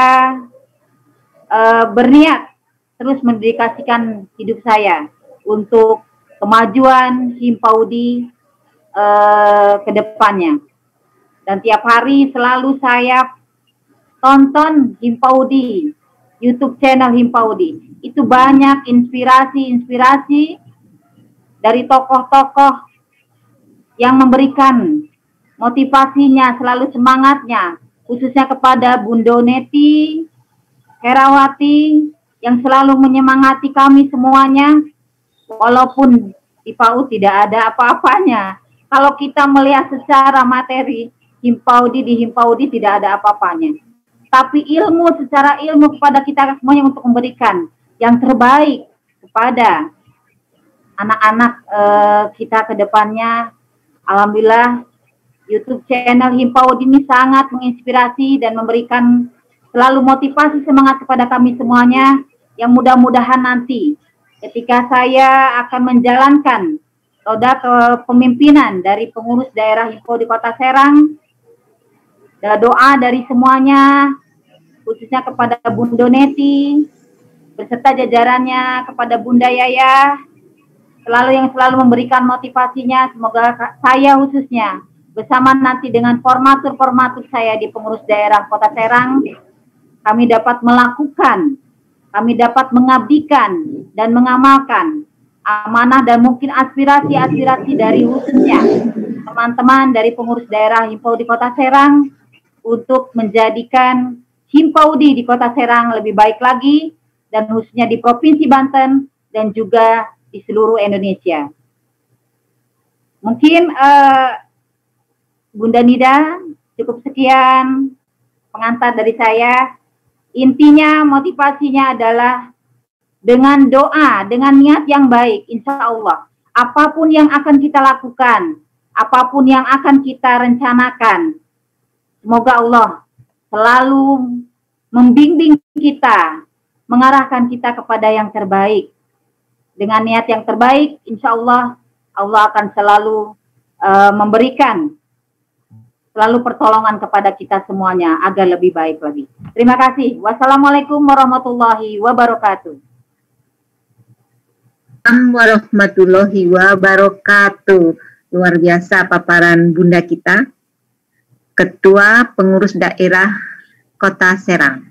uh, berniat terus mendedikasikan hidup saya untuk kemajuan Himpaudi uh, ke depannya. Dan tiap hari selalu saya tonton Himpaudi, YouTube channel Himpaudi. Itu banyak inspirasi-inspirasi dari tokoh-tokoh yang memberikan motivasinya, selalu semangatnya, khususnya kepada Bunda Neti, Herawati, yang selalu menyemangati kami semuanya, walaupun di PAUD tidak ada apa-apanya. Kalau kita melihat secara materi, Himpaudi di Himpaudi tidak ada apa-apanya. Tapi ilmu secara ilmu kepada kita semuanya untuk memberikan yang terbaik kepada anak-anak uh, kita ke depannya. Alhamdulillah, YouTube channel Himpaudi ini sangat menginspirasi dan memberikan selalu motivasi semangat kepada kami semuanya. Yang mudah-mudahan nanti ketika saya akan menjalankan roda kepemimpinan dari pengurus daerah Himpaudi Kota Serang, doa dari semuanya, khususnya kepada Bunda Neti, beserta jajarannya, kepada Bunda Yaya, selalu yang selalu memberikan motivasinya. Semoga saya khususnya, bersama nanti dengan formatur-formatur saya di pengurus daerah Kota Serang, kami dapat melakukan, kami dapat mengabdikan dan mengamalkan amanah dan mungkin aspirasi-aspirasi dari khususnya teman-teman dari pengurus daerah Himpaudi Kota Serang, untuk menjadikan Himpaudi di Kota Serang lebih baik lagi, dan khususnya di Provinsi Banten dan juga di seluruh Indonesia. Mungkin uh, Bunda Nida, cukup sekian pengantar dari saya. Intinya motivasinya adalah dengan doa, dengan niat yang baik, insya Allah, apapun yang akan kita lakukan, apapun yang akan kita rencanakan, semoga Allah selalu membimbing kita, mengarahkan kita kepada yang terbaik. Dengan niat yang terbaik, insya Allah, Allah akan selalu uh, memberikan selalu pertolongan kepada kita semuanya agar lebih baik lagi. Terima kasih. Wassalamualaikum warahmatullahi wabarakatuh. Assalamualaikum warahmatullahi wabarakatuh. Luar biasa paparan Bunda kita, Ketua Pengurus Daerah Kota Serang,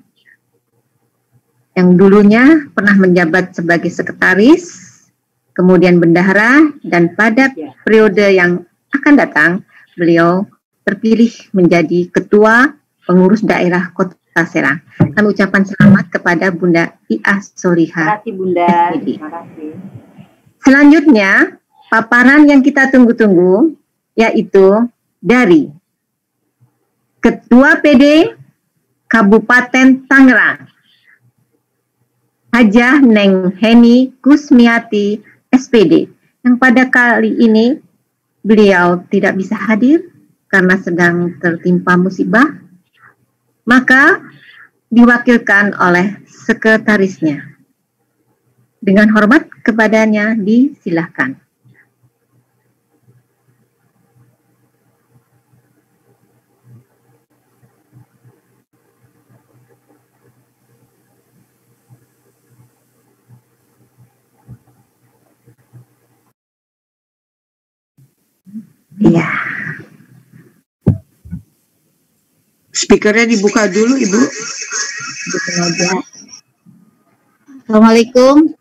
yang dulunya pernah menjabat sebagai sekretaris, kemudian bendahara, dan pada periode yang akan datang, beliau terpilih menjadi Ketua Pengurus Daerah Kota Serang. Kami ucapkan selamat kepada Bunda Iah Solihah. Terima kasih Bunda. Terima kasih. Selanjutnya, paparan yang kita tunggu-tunggu, yaitu dari Ketua P D Kabupaten Tangerang, Hajah Neng Heni Kusmiati S P D, yang pada kali ini beliau tidak bisa hadir karena sedang tertimpa musibah, maka diwakilkan oleh sekretarisnya. Dengan hormat kepadanya disilahkan. Iya. Speakernya dibuka dulu, Ibu. Assalamualaikum.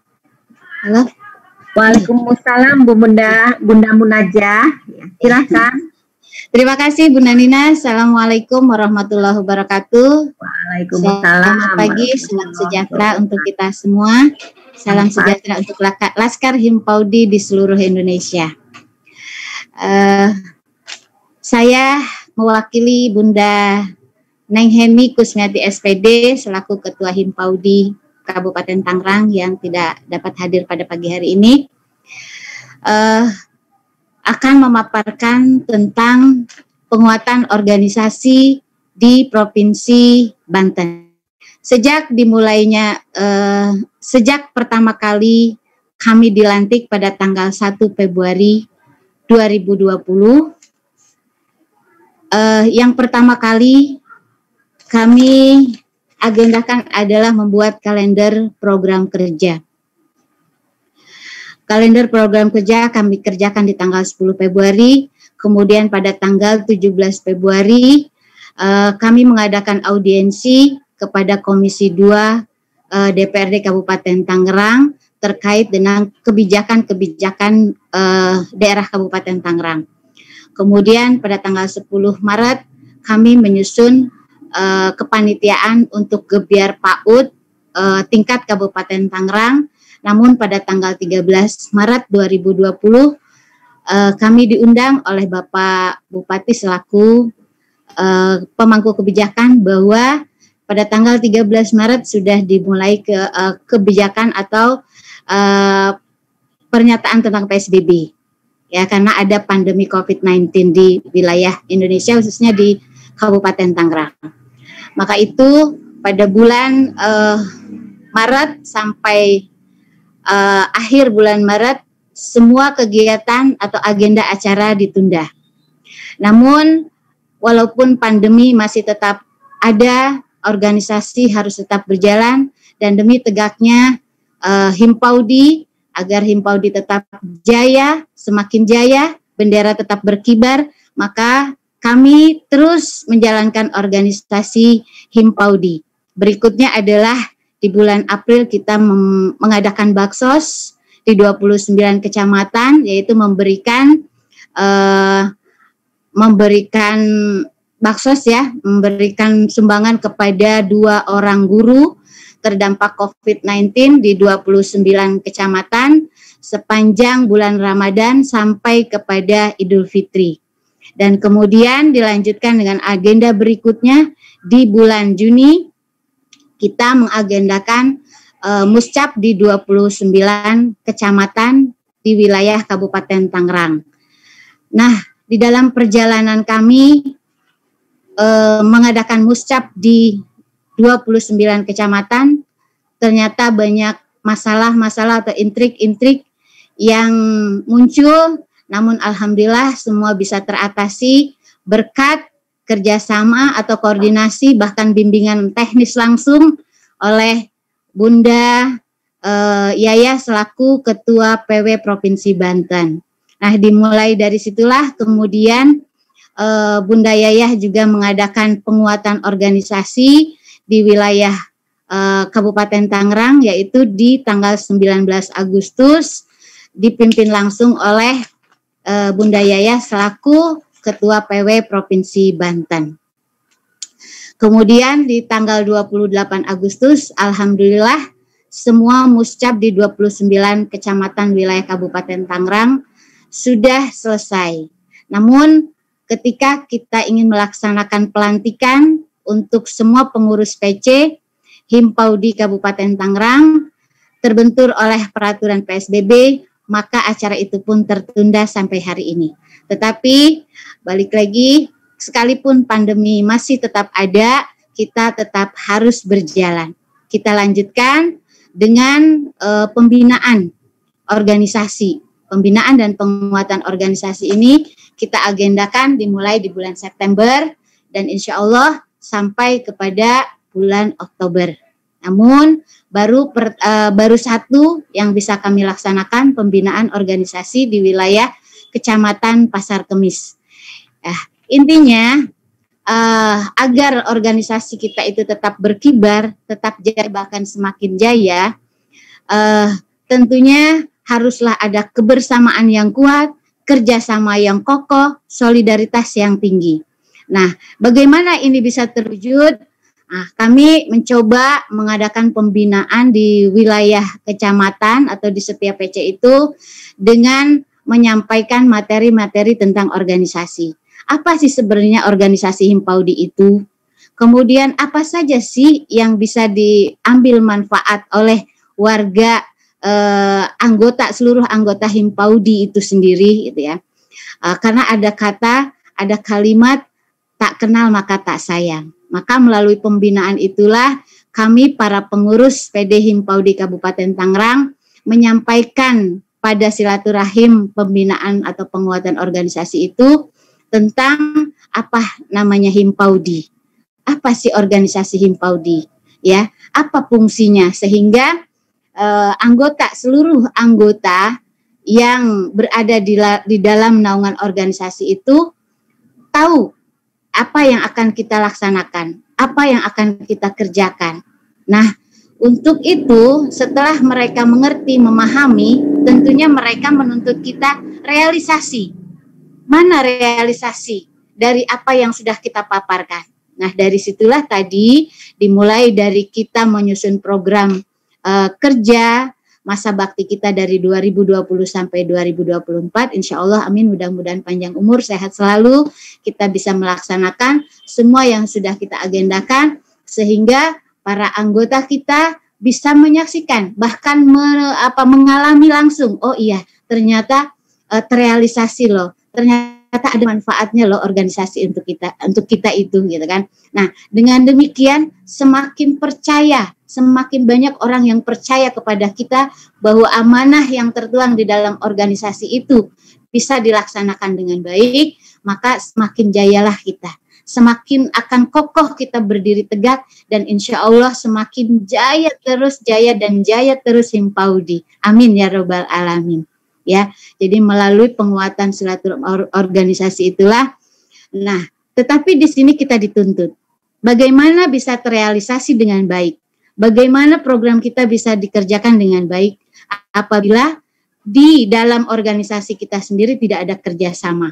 Halo. Waalaikumsalam Bu Bunda, Bunda Munajah. Ya, silakan. Terima kasih Bunda Nina. Assalamualaikum warahmatullahi wabarakatuh. Waalaikumsalam. Selamat pagi, selamat sejahtera untuk kita semua. Salam sejahtera untuk Laskar Himpaudi di seluruh Indonesia. Uh, saya mewakili Bunda Neng Heni Kusmiati S P D selaku Ketua Himpaudi Kabupaten Tangerang yang tidak dapat hadir pada pagi hari ini. Uh, akan memaparkan tentang penguatan organisasi di Provinsi Banten. Sejak dimulainya, eh, sejak pertama kali kami dilantik pada tanggal satu Februari dua ribu dua puluh, eh, yang pertama kali kami agendakan adalah membuat kalender program kerja. Kalender program kerja kami kerjakan di tanggal sepuluh Februari, kemudian pada tanggal tujuh belas Februari uh, kami mengadakan audiensi kepada Komisi dua uh, D P R D Kabupaten Tangerang terkait dengan kebijakan-kebijakan uh, daerah Kabupaten Tangerang. Kemudian pada tanggal sepuluh Maret kami menyusun uh, kepanitiaan untuk gebiar PAUD uh, tingkat Kabupaten Tangerang. Namun pada tanggal tiga belas Maret dua ribu dua puluh uh, kami diundang oleh Bapak Bupati selaku uh, pemangku kebijakan bahwa pada tanggal tiga belas Maret sudah dimulai ke uh, kebijakan atau uh, pernyataan tentang P S B B. Ya, karena ada pandemi COVID sembilan belas di wilayah Indonesia khususnya di Kabupaten Tangerang. Maka itu pada bulan uh, Maret sampai Uh, akhir bulan Maret semua kegiatan atau agenda acara ditunda. Namun walaupun pandemi masih tetap ada, organisasi harus tetap berjalan dan demi tegaknya uh, Himpaudi agar Himpaudi tetap jaya, semakin jaya, bendera tetap berkibar, maka kami terus menjalankan organisasi Himpaudi. Berikutnya adalah di bulan April kita mengadakan baksos di dua puluh sembilan kecamatan, yaitu memberikan uh, memberikan baksos ya, memberikan sumbangan kepada dua orang guru terdampak COVID sembilan belas di dua puluh sembilan kecamatan sepanjang bulan Ramadan sampai kepada Idul Fitri. Dan kemudian dilanjutkan dengan agenda berikutnya di bulan Juni kita mengagendakan uh, muscap di dua puluh sembilan kecamatan di wilayah Kabupaten Tangerang. Nah, di dalam perjalanan kami uh, mengadakan muscap di dua puluh sembilan kecamatan, ternyata banyak masalah-masalah atau intrik-intrik yang muncul, namun alhamdulillah semua bisa teratasi berkat kerjasama atau koordinasi bahkan bimbingan teknis langsung oleh Bunda uh, Yaya selaku Ketua P W Provinsi Banten. Nah, dimulai dari situlah kemudian uh, Bunda Yaya juga mengadakan penguatan organisasi di wilayah uh, Kabupaten Tangerang, yaitu di tanggal sembilan belas Agustus dipimpin langsung oleh uh, Bunda Yaya selaku Ketua P W Provinsi Banten. Kemudian di tanggal dua puluh delapan Agustus, alhamdulillah semua muscap di dua puluh sembilan kecamatan wilayah Kabupaten Tangerang sudah selesai. Namun ketika kita ingin melaksanakan pelantikan untuk semua pengurus P C Himpaudi Kabupaten Tangerang terbentur oleh peraturan P S B B, maka acara itu pun tertunda sampai hari ini. Tetapi balik lagi, sekalipun pandemi masih tetap ada, kita tetap harus berjalan. Kita lanjutkan dengan uh, pembinaan organisasi. Pembinaan dan penguatan organisasi ini kita agendakan dimulai di bulan September dan insya Allah sampai kepada bulan Oktober. Namun baru per, uh, baru satu yang bisa kami laksanakan pembinaan organisasi di wilayah Kecamatan Pasar Kemis. Nah, intinya uh, agar organisasi kita itu tetap berkibar, tetap jaya bahkan semakin jaya, uh, tentunya haruslah ada kebersamaan yang kuat, kerjasama yang kokoh, solidaritas yang tinggi. Nah, bagaimana ini bisa terwujud? Nah, kami mencoba mengadakan pembinaan di wilayah kecamatan atau di setiap P C itu dengan menyampaikan materi-materi tentang organisasi. Apa sih sebenarnya organisasi Himpaudi itu? Kemudian apa saja sih yang bisa diambil manfaat oleh warga eh, anggota seluruh anggota Himpaudi itu sendiri gitu ya. Eh, karena ada kata, ada kalimat tak kenal maka tak sayang. Maka melalui pembinaan itulah kami para pengurus P D Himpaudi Kabupaten Tangerang menyampaikan pada silaturahim pembinaan atau penguatan organisasi itu tentang apa namanya Himpaudi. Apa sih organisasi Himpaudi? Ya, apa fungsinya sehingga eh, anggota seluruh anggota yang berada di, di dalam naungan organisasi itu tahu apa yang akan kita laksanakan, apa yang akan kita kerjakan. Nah, untuk itu setelah mereka mengerti, memahami, tentunya mereka menuntut kita realisasi. Mana realisasi dari apa yang sudah kita paparkan? Nah, dari situlah tadi dimulai dari kita menyusun program uh, kerja masa bakti kita dari dua ribu dua puluh sampai dua ribu dua puluh empat. Insya Allah, amin, mudah-mudahan panjang umur, sehat selalu, kita bisa melaksanakan semua yang sudah kita agendakan, sehingga para anggota kita bisa menyaksikan, bahkan me, apa, mengalami langsung, oh iya, ternyata uh, terrealisasi loh, ternyata ada manfaatnya loh organisasi untuk kita, untuk kita itu gitu kan. Nah, dengan demikian semakin percaya, semakin banyak orang yang percaya kepada kita bahwa amanah yang tertuang di dalam organisasi itu bisa dilaksanakan dengan baik, maka semakin jayalah kita, semakin akan kokoh kita berdiri tegak, dan insya Allah semakin jaya terus, jaya dan jaya terus Himpaudi. Amin ya robbal alamin. Ya, jadi melalui penguatan silaturahmi organisasi itulah. Nah, tetapi di sini kita dituntut bagaimana bisa terrealisasi dengan baik, bagaimana program kita bisa dikerjakan dengan baik apabila di dalam organisasi kita sendiri tidak ada kerjasama,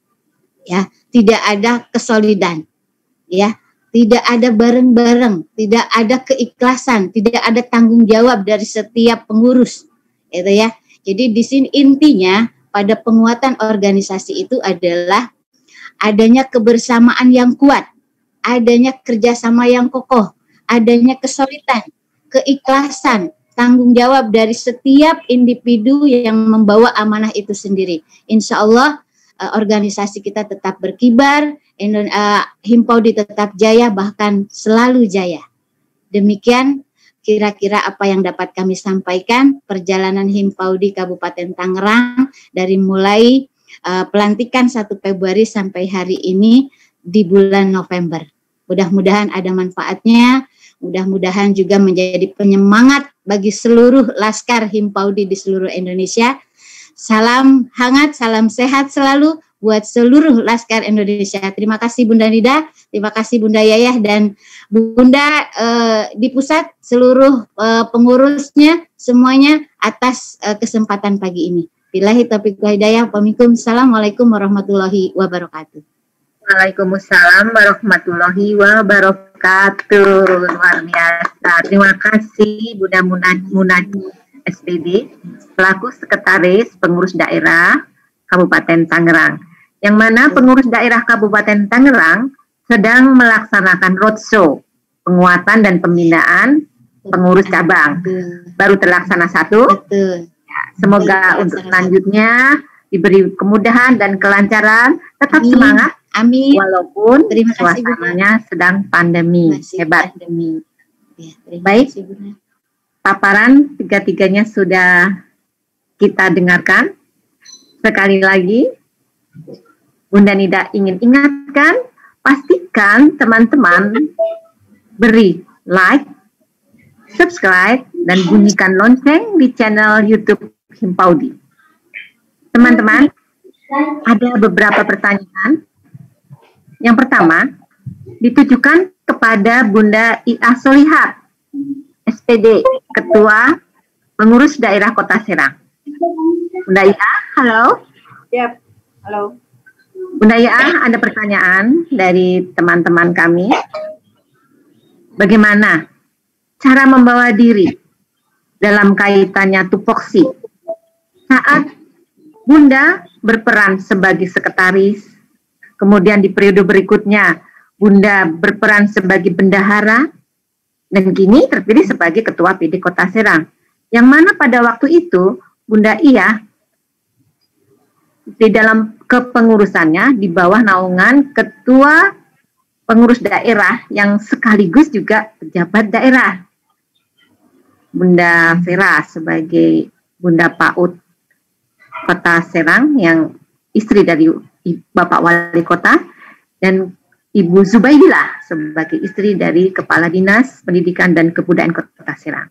ya, tidak ada kesolidan, ya, tidak ada bareng-bareng, tidak ada keikhlasan, tidak ada tanggung jawab dari setiap pengurus, itu ya. Jadi di sini intinya pada penguatan organisasi itu adalah adanya kebersamaan yang kuat, adanya kerjasama yang kokoh, adanya kesulitan, keikhlasan, tanggung jawab dari setiap individu yang membawa amanah itu sendiri. Insya Allah uh, organisasi kita tetap berkibar, uh, Himpaudi tetap jaya, bahkan selalu jaya. Demikian kira-kira apa yang dapat kami sampaikan perjalanan Himpaudi Kabupaten Tangerang dari mulai uh, pelantikan satu Februari sampai hari ini di bulan November. Mudah-mudahan ada manfaatnya, mudah-mudahan juga menjadi penyemangat bagi seluruh laskar Himpaudi di seluruh Indonesia. Salam hangat, salam sehat selalu buat seluruh laskar Indonesia. Terima kasih Bunda Nida, terima kasih Bunda Yayah dan Bunda eh, di pusat, seluruh eh, pengurusnya semuanya atas eh, kesempatan pagi ini. Billahi taufiq wal hidayah. Assalamualaikum warahmatullahi wabarakatuh. Waalaikumsalam warahmatullahi wabarakatuh. Luar biasa. Terima kasih Bunda Munadi S P D selaku Sekretaris Pengurus Daerah Kabupaten Tangerang. Yang mana pengurus daerah Kabupaten Tangerang sedang melaksanakan roadshow penguatan dan pembinaan pengurus cabang. Baru terlaksana satu. Ya, semoga untuk selanjutnya diberi kemudahan dan kelancaran. Tetap Amin. Semangat. Amin. Walaupun terima kasih, suasananya Bunda. Sedang pandemi. Masih hebat. Pandemi. Ya, baik. Kasih, paparan tiga-tiganya sudah kita dengarkan. Sekali lagi, Bunda Nida ingin ingatkan, pastikan teman-teman beri like, subscribe, dan bunyikan lonceng di channel YouTube Himpaudi. Teman-teman, ada beberapa pertanyaan. Yang pertama, ditujukan kepada Bunda I A Solihat, S P D, Ketua Pengurus Daerah Kota Serang. Bunda I A, halo. Yap. Halo. Bunda Iah, ada pertanyaan dari teman-teman kami. Bagaimana cara membawa diri dalam kaitannya tupoksi saat Bunda berperan sebagai sekretaris, kemudian di periode berikutnya Bunda berperan sebagai bendahara, dan kini terpilih sebagai Ketua P D Kota Serang. Yang mana pada waktu itu Bunda Iah di dalam kepengurusannya di bawah naungan Ketua Pengurus Daerah yang sekaligus juga pejabat daerah, Bunda Vera sebagai Bunda PAUD Kota Serang yang istri dari Bapak Wali Kota, dan Ibu Zubaidillah sebagai istri dari Kepala Dinas Pendidikan dan Kebudayaan Kota Serang.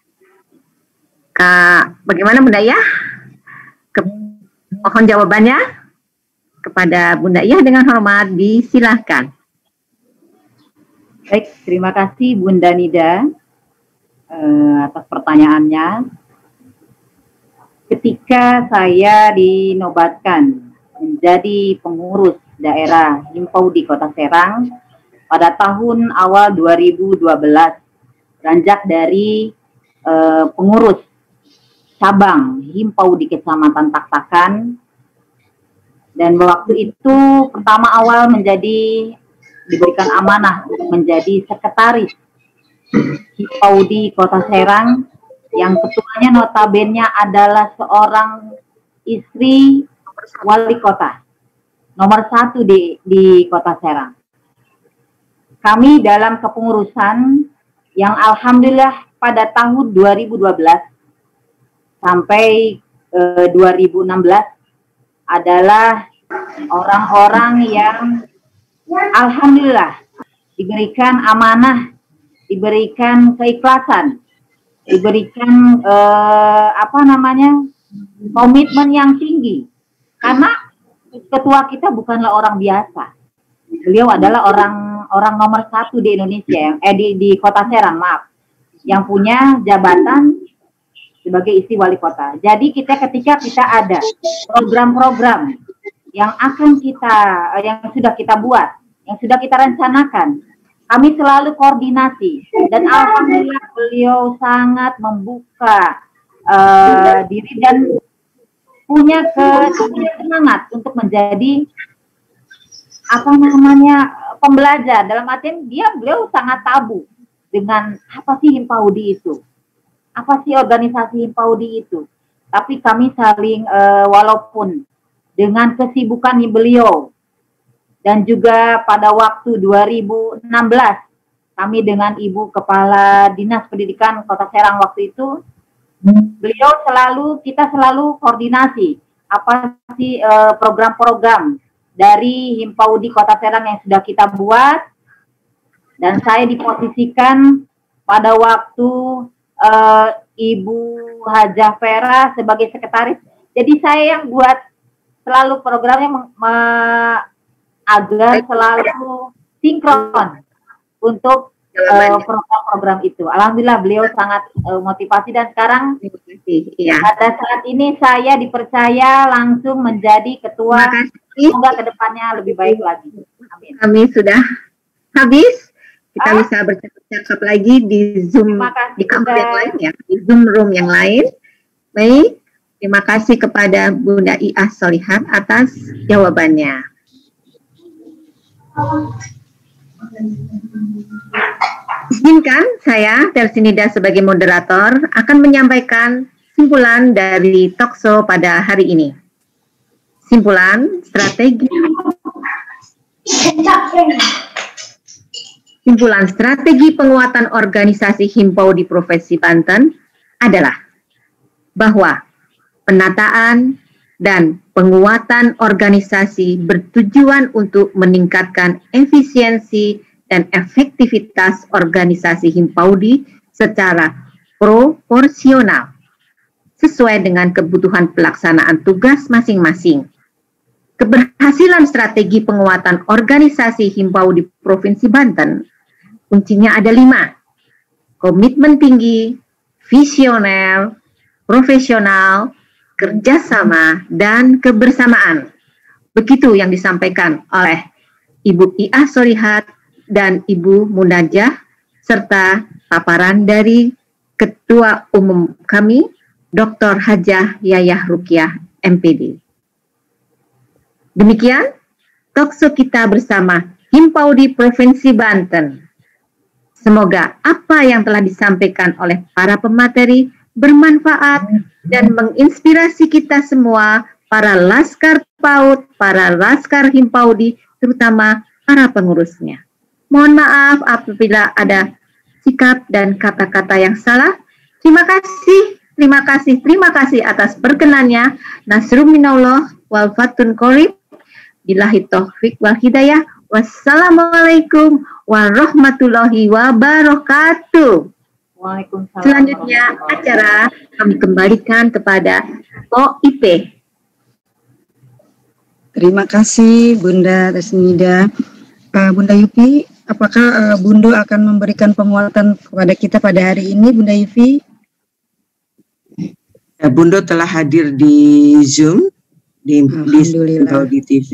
Kak, bagaimana Bunda Iah? Ke, mohon jawabannya kepada Bunda Iah dengan hormat, disilahkan. Baik, terima kasih Bunda Nida eh, atas pertanyaannya. Ketika saya dinobatkan menjadi pengurus daerah Himpau di Kota Serang pada tahun awal dua ribu dua belas, beranjak dari eh, pengurus cabang Himpau di Kecamatan Taktakan, dan waktu itu pertama awal menjadi diberikan amanah untuk menjadi sekretaris Himpau di Kota Serang, yang ketuanya notabene adalah seorang istri wali kota nomor satu di, di Kota Serang. Kami dalam kepengurusan yang alhamdulillah pada tahun dua ribu dua belas sampai eh, dua ribu enam belas adalah orang-orang yang alhamdulillah diberikan amanah, diberikan keikhlasan, diberikan eh, apa namanya komitmen yang tinggi, karena ketua kita bukanlah orang biasa. Beliau adalah orang orang nomor satu di Indonesia, eh di, di Kota Serang, maaf, yang punya jabatan sebagai istri wali kota. Jadi kita ketika kita ada program-program yang akan kita, yang sudah kita buat, yang sudah kita rencanakan, kami selalu koordinasi, dan alhamdulillah beliau sangat membuka uh, diri dan punya ke punya semangat untuk menjadi apa namanya pembelajar. Dalam artian dia beliau sangat tabu dengan apa sih Himpaudi itu, apa sih organisasi Himpaudi itu. Tapi kami saling uh, walaupun dengan kesibukan beliau, dan juga pada waktu dua ribu enam belas kami dengan Ibu Kepala Dinas Pendidikan Kota Serang waktu itu, beliau selalu, kita selalu koordinasi apa sih eh, program-program dari Himpaudi Kota Serang yang sudah kita buat, dan saya diposisikan pada waktu eh, Ibu Hajah Vera sebagai sekretaris. Jadi saya yang buat selalu programnya agar selalu sinkron untuk program-program uh, itu. Alhamdulillah beliau sangat uh, motivasi, dan sekarang ya. Pada saat ini saya dipercaya langsung menjadi ketua. Semoga kedepannya lebih baik lagi. Amin. Kami sudah habis. Kita ah? bisa bercakap-cakap lagi di Zoom, di kamar yang lain ya, di Zoom room yang lain. Baik, terima kasih kepada Bunda Iah Solihat atas jawabannya. Izinkan saya, Tersinida sebagai moderator, akan menyampaikan simpulan dari talkshow pada hari ini. Simpulan strategi Simpulan strategi penguatan organisasi Himpau di Provinsi Banten adalah bahwa penataan dan penguatan organisasi bertujuan untuk meningkatkan efisiensi dan efektivitas organisasi Himpaudi secara proporsional sesuai dengan kebutuhan pelaksanaan tugas masing-masing. Keberhasilan strategi penguatan organisasi Himpau di Provinsi Banten kuncinya ada lima: komitmen tinggi, visioner, profesional, kerjasama, dan kebersamaan. Begitu yang disampaikan oleh Ibu I'ah Solihat dan Ibu Munajah, serta paparan dari Ketua Umum kami, Doktor Hajah Yayah Rukiah, M P D. Demikian talkshow kita bersama Himpaudi Provinsi Banten. Semoga apa yang telah disampaikan oleh para pemateri bermanfaat dan menginspirasi kita semua, para Laskar PAUD, para Laskar Himpaudi, terutama para pengurusnya. Mohon maaf apabila ada sikap dan kata-kata yang salah. Terima kasih, terima kasih, terima kasih atas perkenannya. Nasrum minallah wal fatun qorib. Billahi taufiq wal hidayah. Wassalamualaikum warahmatullahi wabarakatuh. Waalaikumsalam. Selanjutnya acara kami kembalikan kepada O I P. Terima kasih Bunda Resnida. Uh, Bunda Yupi, apakah uh, Bundo akan memberikan penguatan kepada kita pada hari ini, Bunda Yupi? Ya, Bundo telah hadir di Zoom di di T V.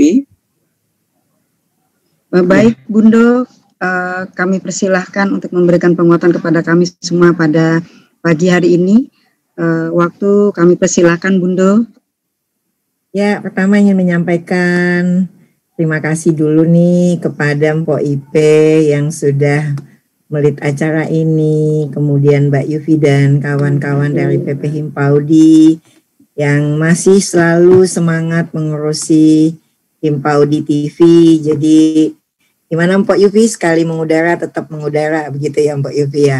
Baik, Bundo, uh, kami persilahkan untuk memberikan penguatan kepada kami semua pada pagi hari ini. Uh, waktu kami persilahkan, Bundo. Ya, pertama ingin menyampaikan terima kasih dulu nih kepada Mpok Ipe yang sudah melit acara ini, kemudian Mbak Yufi dan kawan-kawan dari P P Himpaudi yang masih selalu semangat mengurusi Himpaudi T V. Jadi gimana Mpok Yufi, sekali mengudara tetap mengudara, begitu ya Mpok Yufi ya.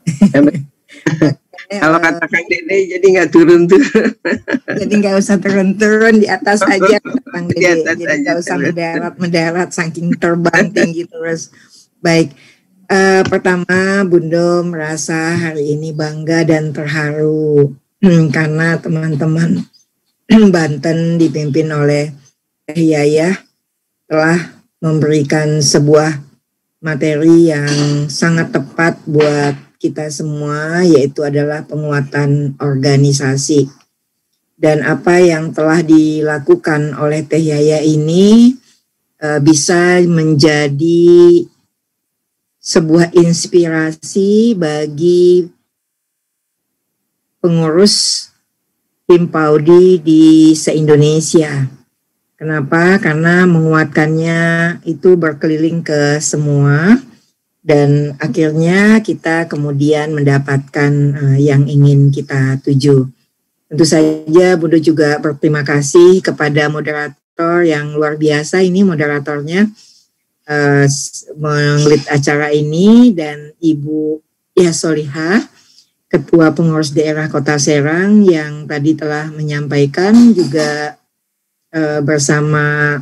Kalau kata Kang Dede jadi nggak turun-turun. Jadi nggak usah turun-turun, di atas aja Kang Dede. Jadi nggak usah mendarat-mendarat saking terbang tinggi terus. Baik, uh, pertama Bundo merasa hari ini bangga dan terharu hmm, karena teman-teman Banten dipimpin oleh Teh Yayah telah memberikan sebuah materi yang sangat tepat buat kita semua, yaitu adalah penguatan organisasi. Dan apa yang telah dilakukan oleh Teh Yaya ini e, bisa menjadi sebuah inspirasi bagi pengurus Himpaudi di se-Indonesia. Kenapa? Karena menguatkannya itu berkeliling ke semua. Dan akhirnya kita kemudian mendapatkan uh, yang ingin kita tuju. Tentu saja Bundo juga berterima kasih kepada moderator yang luar biasa ini, moderatornya uh, mengelit acara ini, dan Ibu I'ah Solihah, Ketua Pengurus Daerah Kota Serang yang tadi telah menyampaikan, juga uh, bersama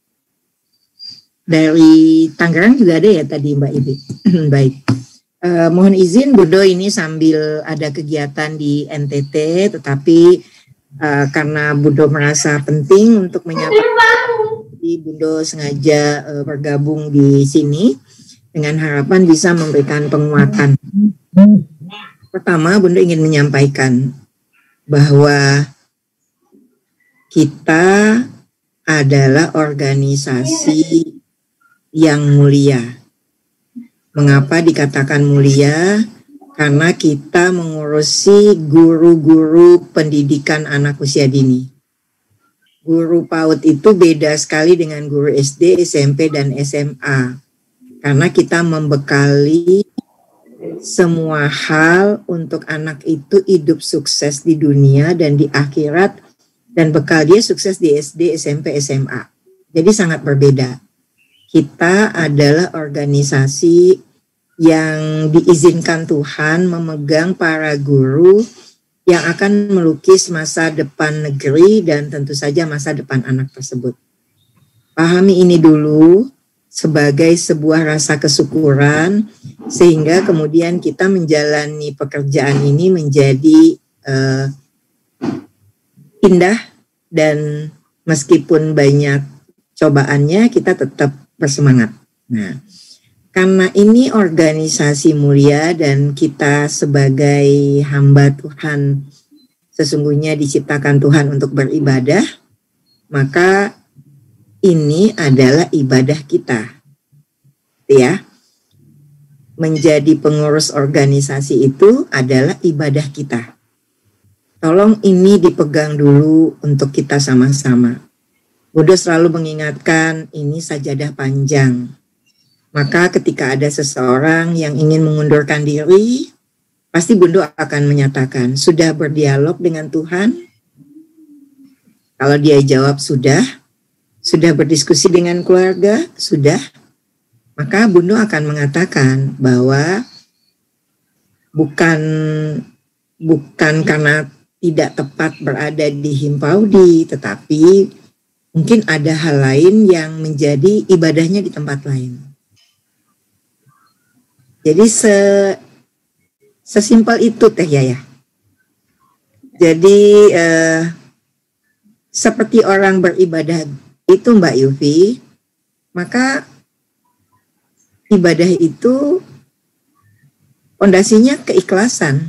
dari Tangerang juga ada ya tadi Mbak Ibi. Baik, uh, mohon izin Bundo ini sambil ada kegiatan di N T T, tetapi uh, karena Bundo merasa penting untuk menyapa, Bundo sengaja uh, bergabung di sini dengan harapan bisa memberikan penguatan. Pertama, Bundo ingin menyampaikan bahwa kita adalah organisasi yang mulia. Mengapa dikatakan mulia? Karena kita mengurusi guru-guru pendidikan anak usia dini. Guru PAUD itu beda sekali dengan guru S D, S M P, dan S M A. Karena kita membekali semua hal untuk anak itu hidup sukses di dunia dan di akhirat, dan bekal dia sukses di S D, S M P, S M A. Jadi sangat berbeda. Kita adalah organisasi yang diizinkan Tuhan memegang para guru yang akan melukis masa depan negeri dan tentu saja masa depan anak tersebut. Pahami ini dulu sebagai sebuah rasa kesyukuran, sehingga kemudian kita menjalani pekerjaan ini menjadi uh, indah, dan meskipun banyak cobaannya kita tetap bersemangat. Nah, karena ini organisasi mulia dan kita sebagai hamba Tuhan sesungguhnya diciptakan Tuhan untuk beribadah, maka ini adalah ibadah kita, ya. Menjadi pengurus organisasi itu adalah ibadah kita. Tolong ini dipegang dulu untuk kita sama-sama. Bunda selalu mengingatkan ini sajadah panjang. Maka ketika ada seseorang yang ingin mengundurkan diri, pasti Bunda akan menyatakan, sudah berdialog dengan Tuhan? Kalau dia jawab sudah, sudah berdiskusi dengan keluarga, sudah, maka Bunda akan mengatakan bahwa bukan bukan karena tidak tepat berada di Himpaudi, tetapi mungkin ada hal lain yang menjadi ibadahnya di tempat lain. Jadi se sesimpel itu Teh Yaya. Jadi eh, seperti orang beribadah itu Mbak Yufi, maka ibadah itu fondasinya keikhlasan.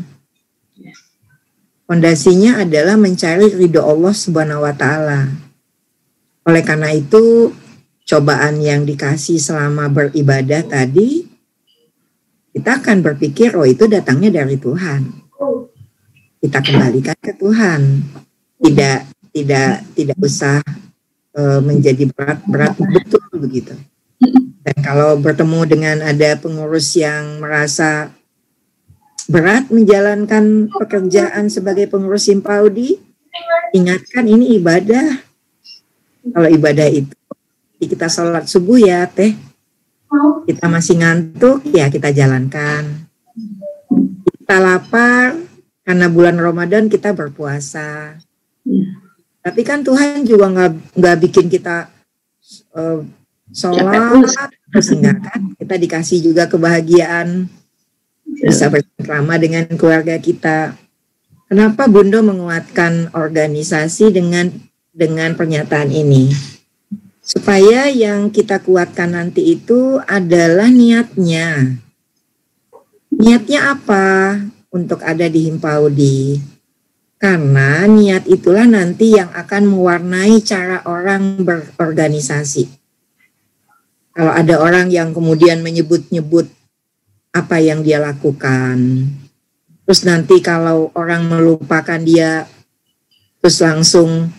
Fondasinya adalah mencari ridho Allah Subhanahu wa taala. Oleh karena itu, cobaan yang dikasih selama beribadah tadi, kita akan berpikir, oh itu datangnya dari Tuhan. Kita kembalikan ke Tuhan. Tidak tidak tidak usah uh, menjadi berat-berat, betul begitu. Dan kalau bertemu dengan ada pengurus yang merasa berat menjalankan pekerjaan sebagai pengurus Himpaudi, ingatkan ini ibadah. Kalau ibadah itu kita sholat subuh ya Teh, kita masih ngantuk ya kita jalankan. Kita lapar karena bulan Ramadan kita berpuasa. Tapi kan Tuhan juga nggak nggak bikin kita uh, sholat terus enggak kan? Kita dikasih juga kebahagiaan bisa bersama dengan keluarga kita. Kenapa Bunda menguatkan organisasi dengan dengan pernyataan ini? Supaya yang kita kuatkan nanti itu adalah niatnya. Niatnya apa untuk ada di Himpaudi? Karena niat itulah nanti yang akan mewarnai cara orang berorganisasi. Kalau ada orang yang kemudian menyebut-nyebut apa yang dia lakukan, terus nanti kalau orang melupakan dia, terus langsung,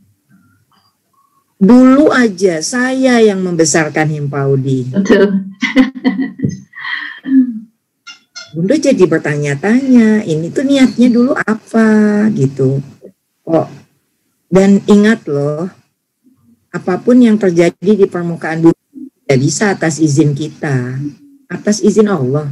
dulu aja saya yang membesarkan Himpaudi. Betul. Bunda jadi bertanya-tanya, ini tuh niatnya dulu apa gitu. Oh, dan ingat loh, apapun yang terjadi di permukaan bumi tidak bisa atas izin kita, atas izin Allah.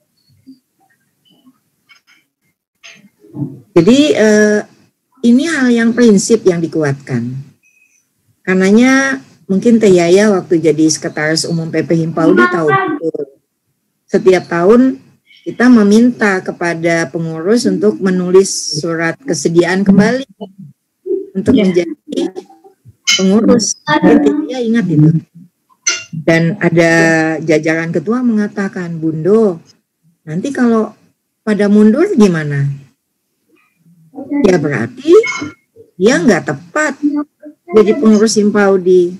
Jadi eh, ini hal yang prinsip yang dikuatkan. Karenanya mungkin Teh Yaya waktu jadi sekretaris umum P P Himpaudi tahu betul. Setiap tahun kita meminta kepada pengurus untuk menulis surat kesediaan kembali untuk menjadi pengurus. Jadi ya ingat itu. Dan ada jajaran ketua mengatakan, Bundo, nanti kalau pada mundur gimana? Ya berarti dia nggak tepat jadi pengurus Himpaudi.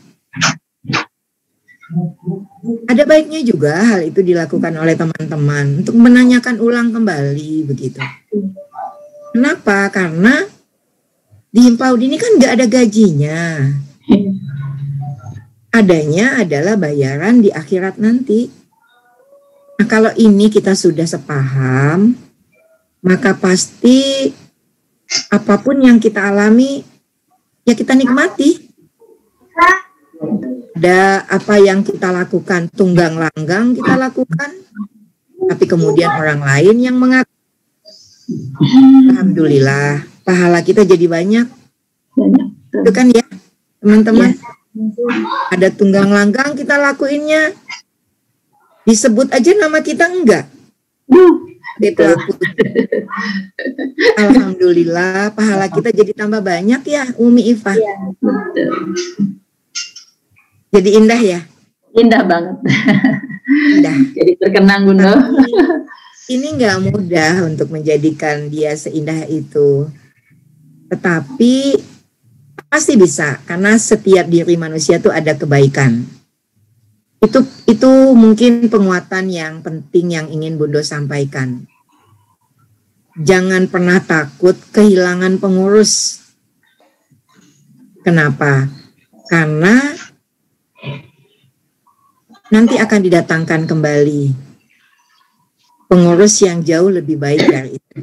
Ada baiknya juga hal itu dilakukan oleh teman-teman untuk menanyakan ulang kembali begitu. Kenapa? Karena di Himpaudi ini kan nggak ada gajinya. Adanya adalah bayaran di akhirat nanti. Nah kalau ini kita sudah sepaham, maka pasti apapun yang kita alami ya kita nikmati. Ada apa yang kita lakukan tunggang langgang kita lakukan, tapi kemudian orang lain yang mengaku, alhamdulillah pahala kita jadi banyak. Itu kan ya teman-teman. Ada tunggang langgang kita lakuinnya, disebut aja nama kita enggak. Alhamdulillah pahala kita jadi tambah banyak ya Umi Ifah. Jadi indah ya? Indah banget. Indah. Jadi terkenang Bunda. Ini nggak mudah untuk menjadikan dia seindah itu. Tetapi Pasti bisa, karena setiap diri manusia itu ada kebaikan. Itu itu mungkin penguatan yang penting yang ingin Bundo sampaikan. Jangan pernah takut kehilangan pengurus. Kenapa? Karena nanti akan didatangkan kembali pengurus yang jauh lebih baik dari itu.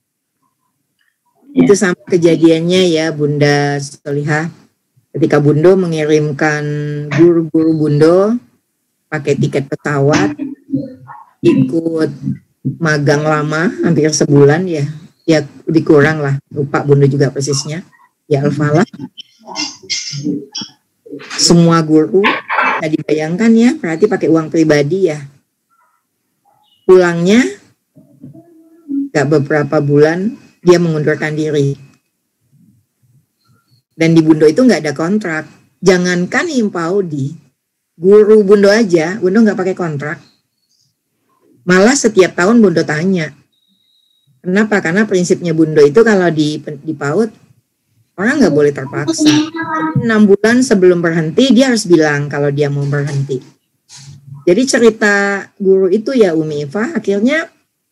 Itu sama kejadiannya ya Bunda Solihah, ketika Bundo mengirimkan guru-guru Bundo pakai tiket pesawat, ikut magang lama hampir sebulan ya, ya dikurang lah, lupa Bundo juga persisnya, ya Al-Falah. Semua guru, bisa dibayangkan ya, berarti pakai uang pribadi ya. Pulangnya gak beberapa bulan dia mengundurkan diri. Dan di Bundo itu nggak ada kontrak. Jangankan Himpaudi, guru Bundo aja, Bundo nggak pakai kontrak. Malah setiap tahun Bundo tanya. Kenapa? Karena prinsipnya Bundo itu kalau di, di PAUD, orang nggak boleh terpaksa. Enam bulan sebelum berhenti, dia harus bilang kalau dia mau berhenti. Jadi cerita guru itu ya Umi Iva, akhirnya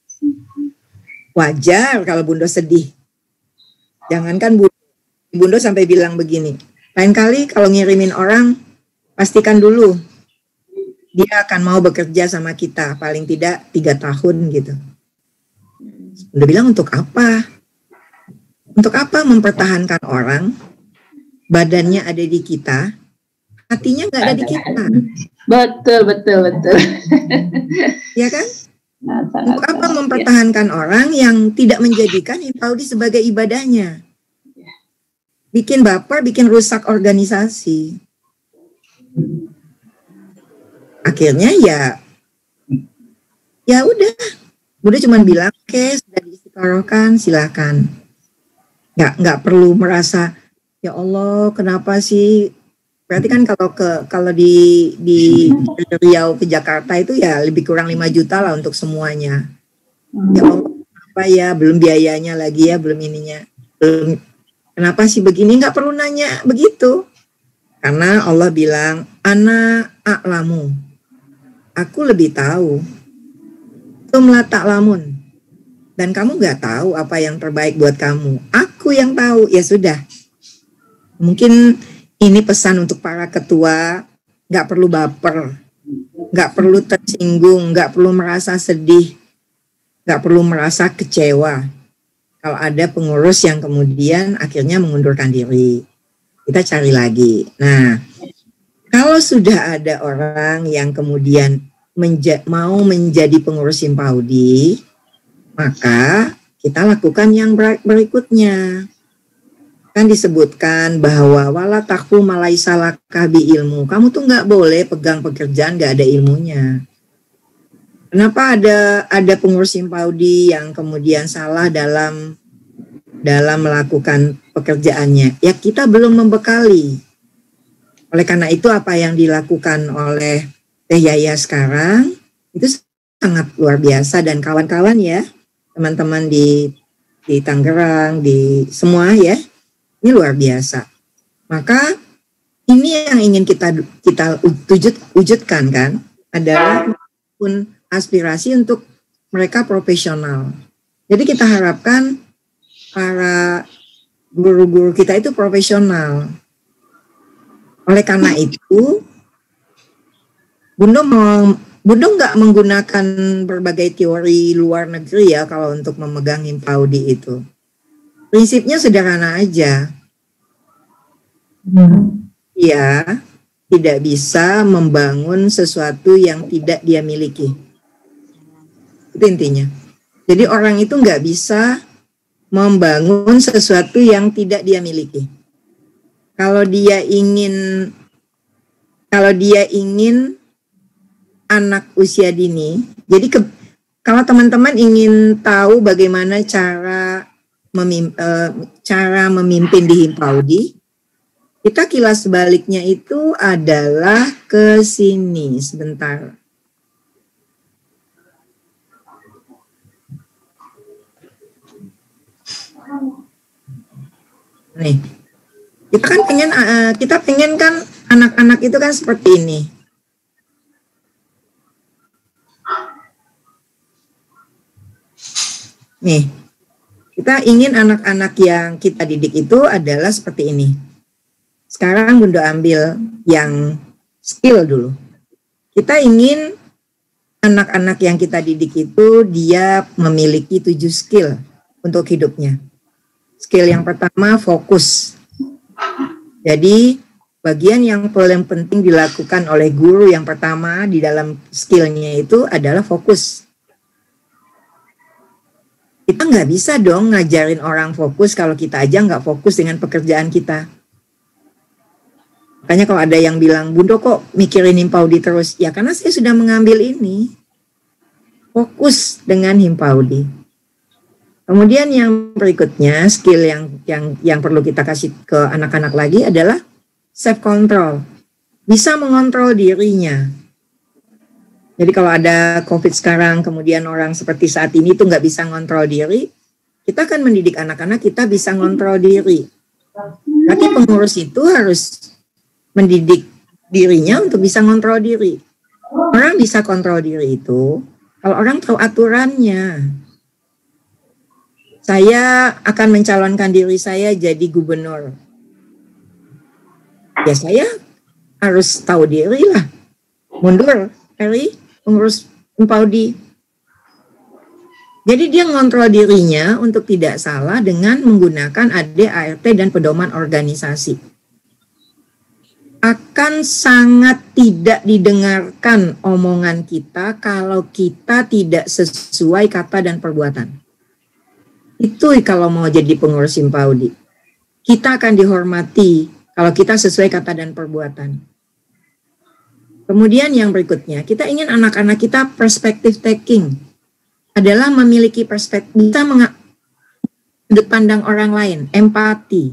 wajar kalau Bundo sedih. Jangankan Bundo, Bundo sampai bilang begini, lain kali kalau ngirimin orang, pastikan dulu dia akan mau bekerja sama kita, paling tidak tiga tahun gitu. Bundo bilang untuk apa? Untuk apa mempertahankan orang, badannya ada di kita, hatinya nggak ada di kita. Betul, betul, betul. Ya kan? Untuk apa mempertahankan orang yang tidak menjadikan Himpaudi sebagai ibadahnya? Bikin baper, bikin rusak organisasi. Akhirnya ya, ya udah, udah cuma bilang, oke, okay, sudah diistiqorohkan, silakan. Nggak, nggak perlu merasa, ya Allah, kenapa sih? Berarti kan kalau ke kalau di di Riau ke Jakarta itu ya lebih kurang lima juta lah untuk semuanya. Ya Allah, apa ya, belum biayanya lagi ya, belum ininya. Belum, kenapa sih begini? Nggak perlu nanya begitu. Karena Allah bilang, ana a'lamu. Aku lebih tahu. Tum la ta'lamun. Dan kamu nggak tahu apa yang terbaik buat kamu. Aku yang tahu. Ya sudah. Mungkin ini pesan untuk para ketua, nggak perlu baper, nggak perlu tersinggung, nggak perlu merasa sedih, nggak perlu merasa kecewa. Kalau ada pengurus yang kemudian akhirnya mengundurkan diri, kita cari lagi. Nah, kalau sudah ada orang yang kemudian menja- mau menjadi pengurus Himpaudi, maka kita lakukan yang ber- berikutnya. Kan disebutkan bahwa wala takfu malaisa laka bi ilmu. Kamu tuh nggak boleh pegang pekerjaan nggak ada ilmunya. Kenapa ada ada pengurus Himpaudi yang kemudian salah dalam dalam melakukan pekerjaannya? Ya kita belum membekali. Oleh karena itu apa yang dilakukan oleh Teh Yaya sekarang itu sangat luar biasa, dan kawan-kawan ya, teman-teman di di Tangerang, di semua ya. Ini luar biasa. Maka ini yang ingin kita kita wujud, wujudkan kan, adalah pun aspirasi untuk mereka profesional. Jadi kita harapkan para guru-guru kita itu profesional. Oleh karena itu, Bundo mau Bundo nggak menggunakan berbagai teori luar negeri ya kalau untuk memegang Himpaudi itu. Prinsipnya sederhana aja. Hmm. Ya, tidak bisa membangun sesuatu yang tidak dia miliki. Itu intinya. Jadi orang itu nggak bisa membangun sesuatu yang tidak dia miliki. Kalau dia ingin, kalau dia ingin anak usia dini, jadi ke, kalau teman-teman ingin tahu bagaimana cara Memim, uh, cara memimpin di Himpaudi, kita kilas baliknya itu adalah ke sini sebentar. Nih, Kita kan pengen, uh, kita pengen kan anak-anak itu kan seperti ini. Nih, kita ingin anak-anak yang kita didik itu adalah seperti ini. Sekarang Bunda ambil yang skill dulu. Kita ingin anak-anak yang kita didik itu dia memiliki tujuh skill untuk hidupnya. Skill yang pertama fokus. Jadi bagian yang paling penting dilakukan oleh guru yang pertama di dalam skillnya itu adalah fokus. Kita nggak bisa dong ngajarin orang fokus kalau kita aja nggak fokus dengan pekerjaan kita. Makanya kalau ada yang bilang, Bunda kok mikirin Himpaudi terus? Ya karena saya sudah mengambil ini. Fokus dengan Himpaudi. Kemudian yang berikutnya, skill yang yang yang perlu kita kasih ke anak-anak lagi adalah self control. Bisa mengontrol dirinya. Jadi kalau ada COVID sekarang, kemudian orang seperti saat ini tuh nggak bisa ngontrol diri, kita akan mendidik anak-anak kita bisa ngontrol diri. Berarti pengurus itu harus mendidik dirinya untuk bisa ngontrol diri. Orang bisa kontrol diri itu kalau orang tahu aturannya. Saya akan mencalonkan diri saya jadi gubernur. Ya saya harus tahu diri lah. Mundur, Eri. Pengurus Himpaudi. Jadi dia ngontrol dirinya untuk tidak salah dengan menggunakan A D A R T dan pedoman organisasi. Akan sangat tidak didengarkan omongan kita kalau kita tidak sesuai kata dan perbuatan. Itu kalau mau jadi pengurus Himpaudi. Kita akan dihormati kalau kita sesuai kata dan perbuatan. Kemudian yang berikutnya, kita ingin anak-anak kita perspektif taking. Adalah memiliki perspektif, bisa sudut pandang orang lain, empati.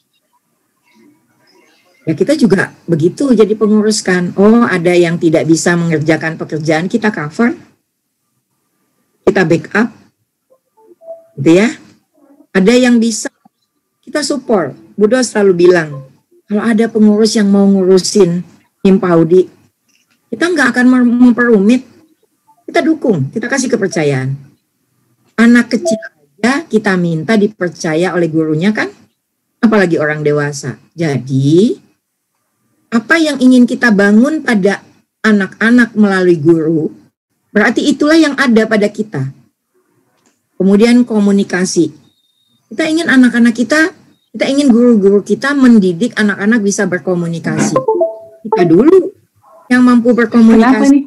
Ya kita juga begitu jadi pengurus kan. Oh ada yang tidak bisa mengerjakan pekerjaan, kita cover. Kita backup. Gitu ya. Ada yang bisa, kita support. Bunda selalu bilang, kalau ada pengurus yang mau ngurusin Himpaudi, kita nggak akan memperumit, kita dukung, kita kasih kepercayaan. Anak kecil aja kita minta dipercaya oleh gurunya kan, apalagi orang dewasa. Jadi, apa yang ingin kita bangun pada anak-anak melalui guru, berarti itulah yang ada pada kita. Kemudian komunikasi. Kita ingin anak-anak kita, kita ingin guru-guru kita mendidik anak-anak bisa berkomunikasi. Kita dulu yang mampu berkomunikasi.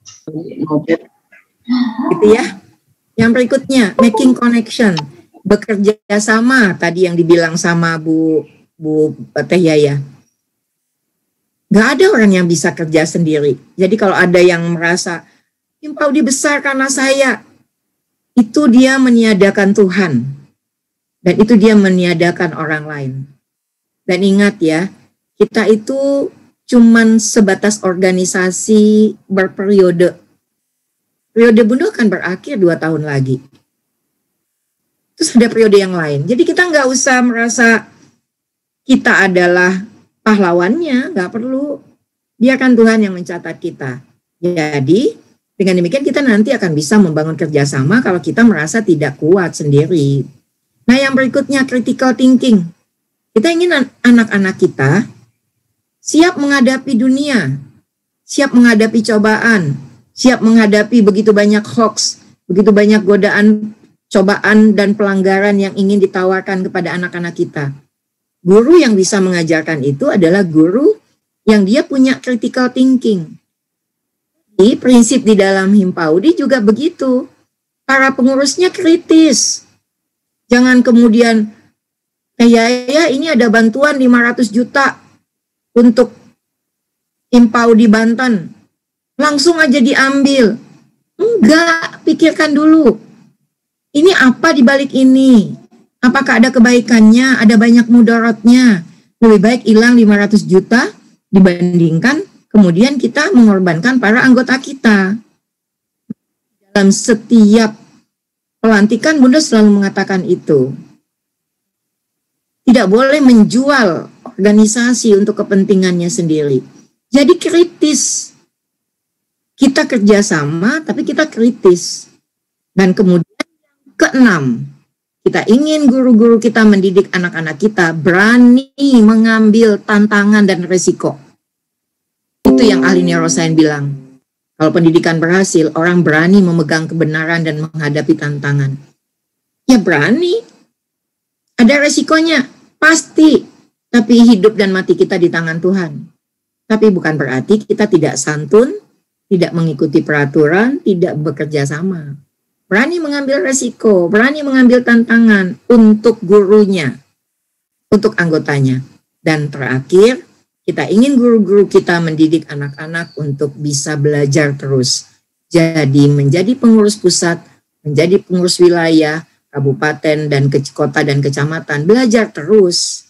Gitu ya. Yang berikutnya, making connection. Bekerja sama, tadi yang dibilang sama Bu Bu Teh Yaya. Gak ada orang yang bisa kerja sendiri. Jadi kalau ada yang merasa, Himpaudi besar karena saya, itu dia meniadakan Tuhan. Dan itu dia meniadakan orang lain. Dan ingat ya, kita itu cuman sebatas organisasi berperiode. Periode Bunda akan berakhir dua tahun lagi. Terus ada periode yang lain. Jadi kita nggak usah merasa kita adalah pahlawannya, nggak perlu. Biarkan Tuhan yang mencatat kita. Jadi dengan demikian kita nanti akan bisa membangun kerjasama kalau kita merasa tidak kuat sendiri. Nah yang berikutnya critical thinking. Kita ingin anak-anak kita siap menghadapi dunia, siap menghadapi cobaan, siap menghadapi begitu banyak hoax, begitu banyak godaan, cobaan, dan pelanggaran yang ingin ditawarkan kepada anak-anak kita. Guru yang bisa mengajarkan itu adalah guru yang dia punya critical thinking. Jadi prinsip di dalam Himpaudi juga begitu. Para pengurusnya kritis. Jangan kemudian, ya ya ini ada bantuan lima ratus juta. Untuk Himpaudi Banten, langsung aja diambil. Enggak, pikirkan dulu. Ini apa di balik ini? Apakah ada kebaikannya? Ada banyak mudaratnya? Lebih baik hilang lima ratus juta dibandingkan kemudian kita mengorbankan para anggota kita. Dalam setiap pelantikan Bunda selalu mengatakan itu. Tidak boleh menjual organisasi untuk kepentingannya sendiri. Jadi kritis. Kita kerjasama, tapi kita kritis. Dan kemudian keenam, kita ingin guru-guru kita mendidik anak-anak kita berani mengambil tantangan dan resiko. Itu yang ahli neuroscience bilang. Kalau pendidikan berhasil, orang berani memegang kebenaran dan menghadapi tantangan. Ya berani. Ada resikonya, pasti. Tapi hidup dan mati kita di tangan Tuhan. Tapi bukan berarti kita tidak santun, tidak mengikuti peraturan, tidak bekerja sama. Berani mengambil resiko, berani mengambil tantangan untuk gurunya, untuk anggotanya. Dan terakhir, kita ingin guru-guru kita mendidik anak-anak untuk bisa belajar terus. Jadi menjadi pengurus pusat, menjadi pengurus wilayah, kabupaten, dan ke kota dan kecamatan, belajar terus.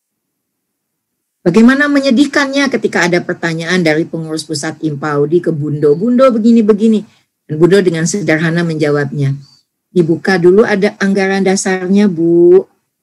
Bagaimana menyedihkannya ketika ada pertanyaan dari pengurus pusat Himpaudi ke Bundo, Bundo begini-begini. Dan Bundo dengan sederhana menjawabnya, dibuka dulu ada anggaran dasarnya, Bu.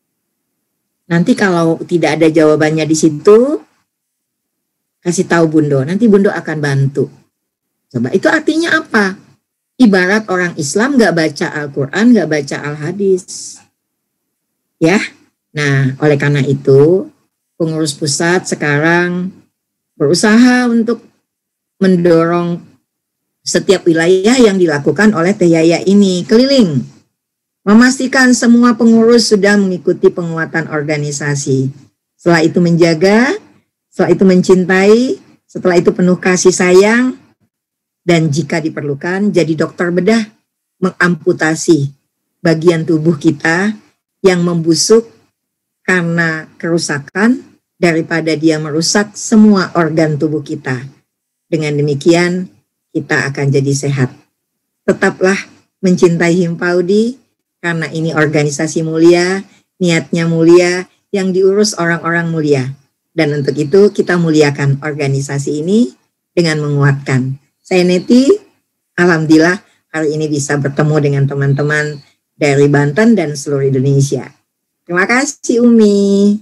Nanti kalau tidak ada jawabannya di situ, kasih tahu Bundo, nanti Bundo akan bantu. Coba, itu artinya apa? Ibarat orang Islam gak baca Al-Quran, gak baca Al-Hadis. Ya, nah oleh karena itu, pengurus pusat sekarang berusaha untuk mendorong setiap wilayah yang dilakukan oleh Teh Yaya ini, keliling. Memastikan semua pengurus sudah mengikuti penguatan organisasi. Setelah itu menjaga, setelah itu mencintai, setelah itu penuh kasih sayang, dan jika diperlukan jadi dokter bedah, mengamputasi bagian tubuh kita yang membusuk karena kerusakan daripada dia merusak semua organ tubuh kita. Dengan demikian kita akan jadi sehat. Tetaplah mencintai Himpaudi karena ini organisasi mulia, niatnya mulia, yang diurus orang-orang mulia. Dan untuk itu kita muliakan organisasi ini dengan menguatkan. Saya Neti, alhamdulillah hari ini bisa bertemu dengan teman-teman dari Banten dan seluruh Indonesia. Terima kasih Umi.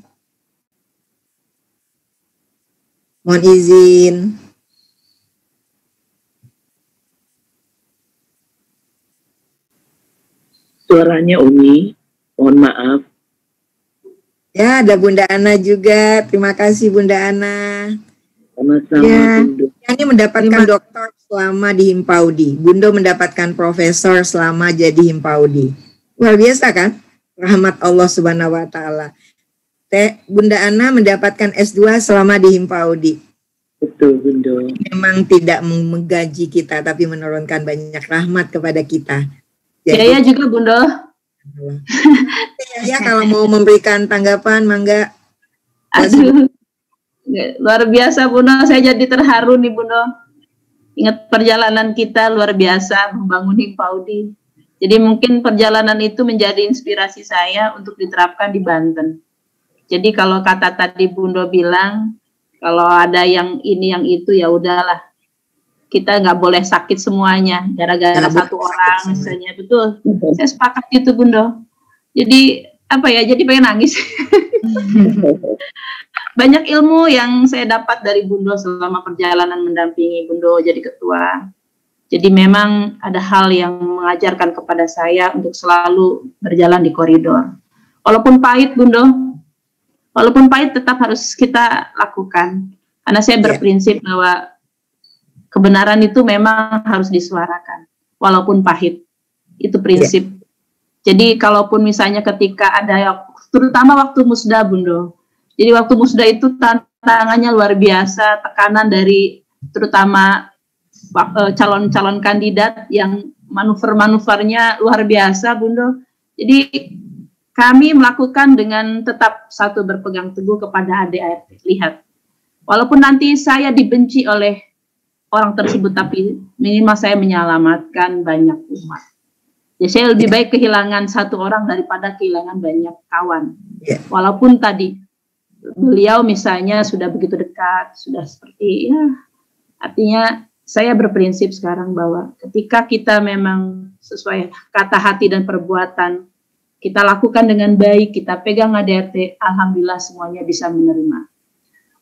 Mohon izin. Suaranya Umi, mohon maaf. Ya, ada Bunda Ana juga. Terima kasih Bunda Ana. Sama-sama. Ya, ini mendapatkan doktor selama di Himpaudi. Bundo mendapatkan profesor selama jadi Himpaudi. Luar biasa kan? Rahmat Allah Subhanahu wa taala. Teh Bunda Ana mendapatkan S dua selama di Himpaudi. Betul, Bundo. Memang tidak menggaji kita tapi menurunkan banyak rahmat kepada kita. Jadi, ya, ya juga Bundo. Ya, kalau mau memberikan tanggapan, mangga. Aduh, luar biasa Bundo, saya jadi terharu nih Bundo. Ingat perjalanan kita luar biasa membangun Himpaudi. Jadi mungkin perjalanan itu menjadi inspirasi saya untuk diterapkan di Banten. Jadi kalau kata tadi Bundo bilang, kalau ada yang ini yang itu ya udahlah. Kita nggak boleh sakit semuanya gara-gara ya, satu orang misalnya, betul. Hmm. Saya sepakat gitu Bundo. Jadi apa ya? Jadi pengen nangis. Banyak ilmu yang saya dapat dari Bundo selama perjalanan mendampingi Bundo jadi ketua. Jadi memang ada hal yang mengajarkan kepada saya untuk selalu berjalan di koridor. Walaupun pahit Bundo, walaupun pahit tetap harus kita lakukan. Karena saya berprinsip yeah. bahwa kebenaran itu memang harus disuarakan, walaupun pahit. Itu prinsip. Yeah. Jadi kalaupun misalnya ketika ada, terutama waktu musda Bundo. Jadi waktu musda itu tantangannya luar biasa, tekanan dari terutama calon-calon kandidat yang manuver-manuvernya luar biasa Bundo. Jadi kami melakukan dengan tetap satu berpegang teguh kepada A D A R T. Lihat, walaupun nanti saya dibenci oleh orang tersebut, tapi minimal saya menyelamatkan banyak umat. Ya, saya lebih baik kehilangan satu orang daripada kehilangan banyak kawan. Yeah. Walaupun tadi beliau misalnya sudah begitu dekat, sudah seperti ya, artinya saya berprinsip sekarang bahwa ketika kita memang sesuai kata hati dan perbuatan, kita lakukan dengan baik, kita pegang A D R T, alhamdulillah semuanya bisa menerima.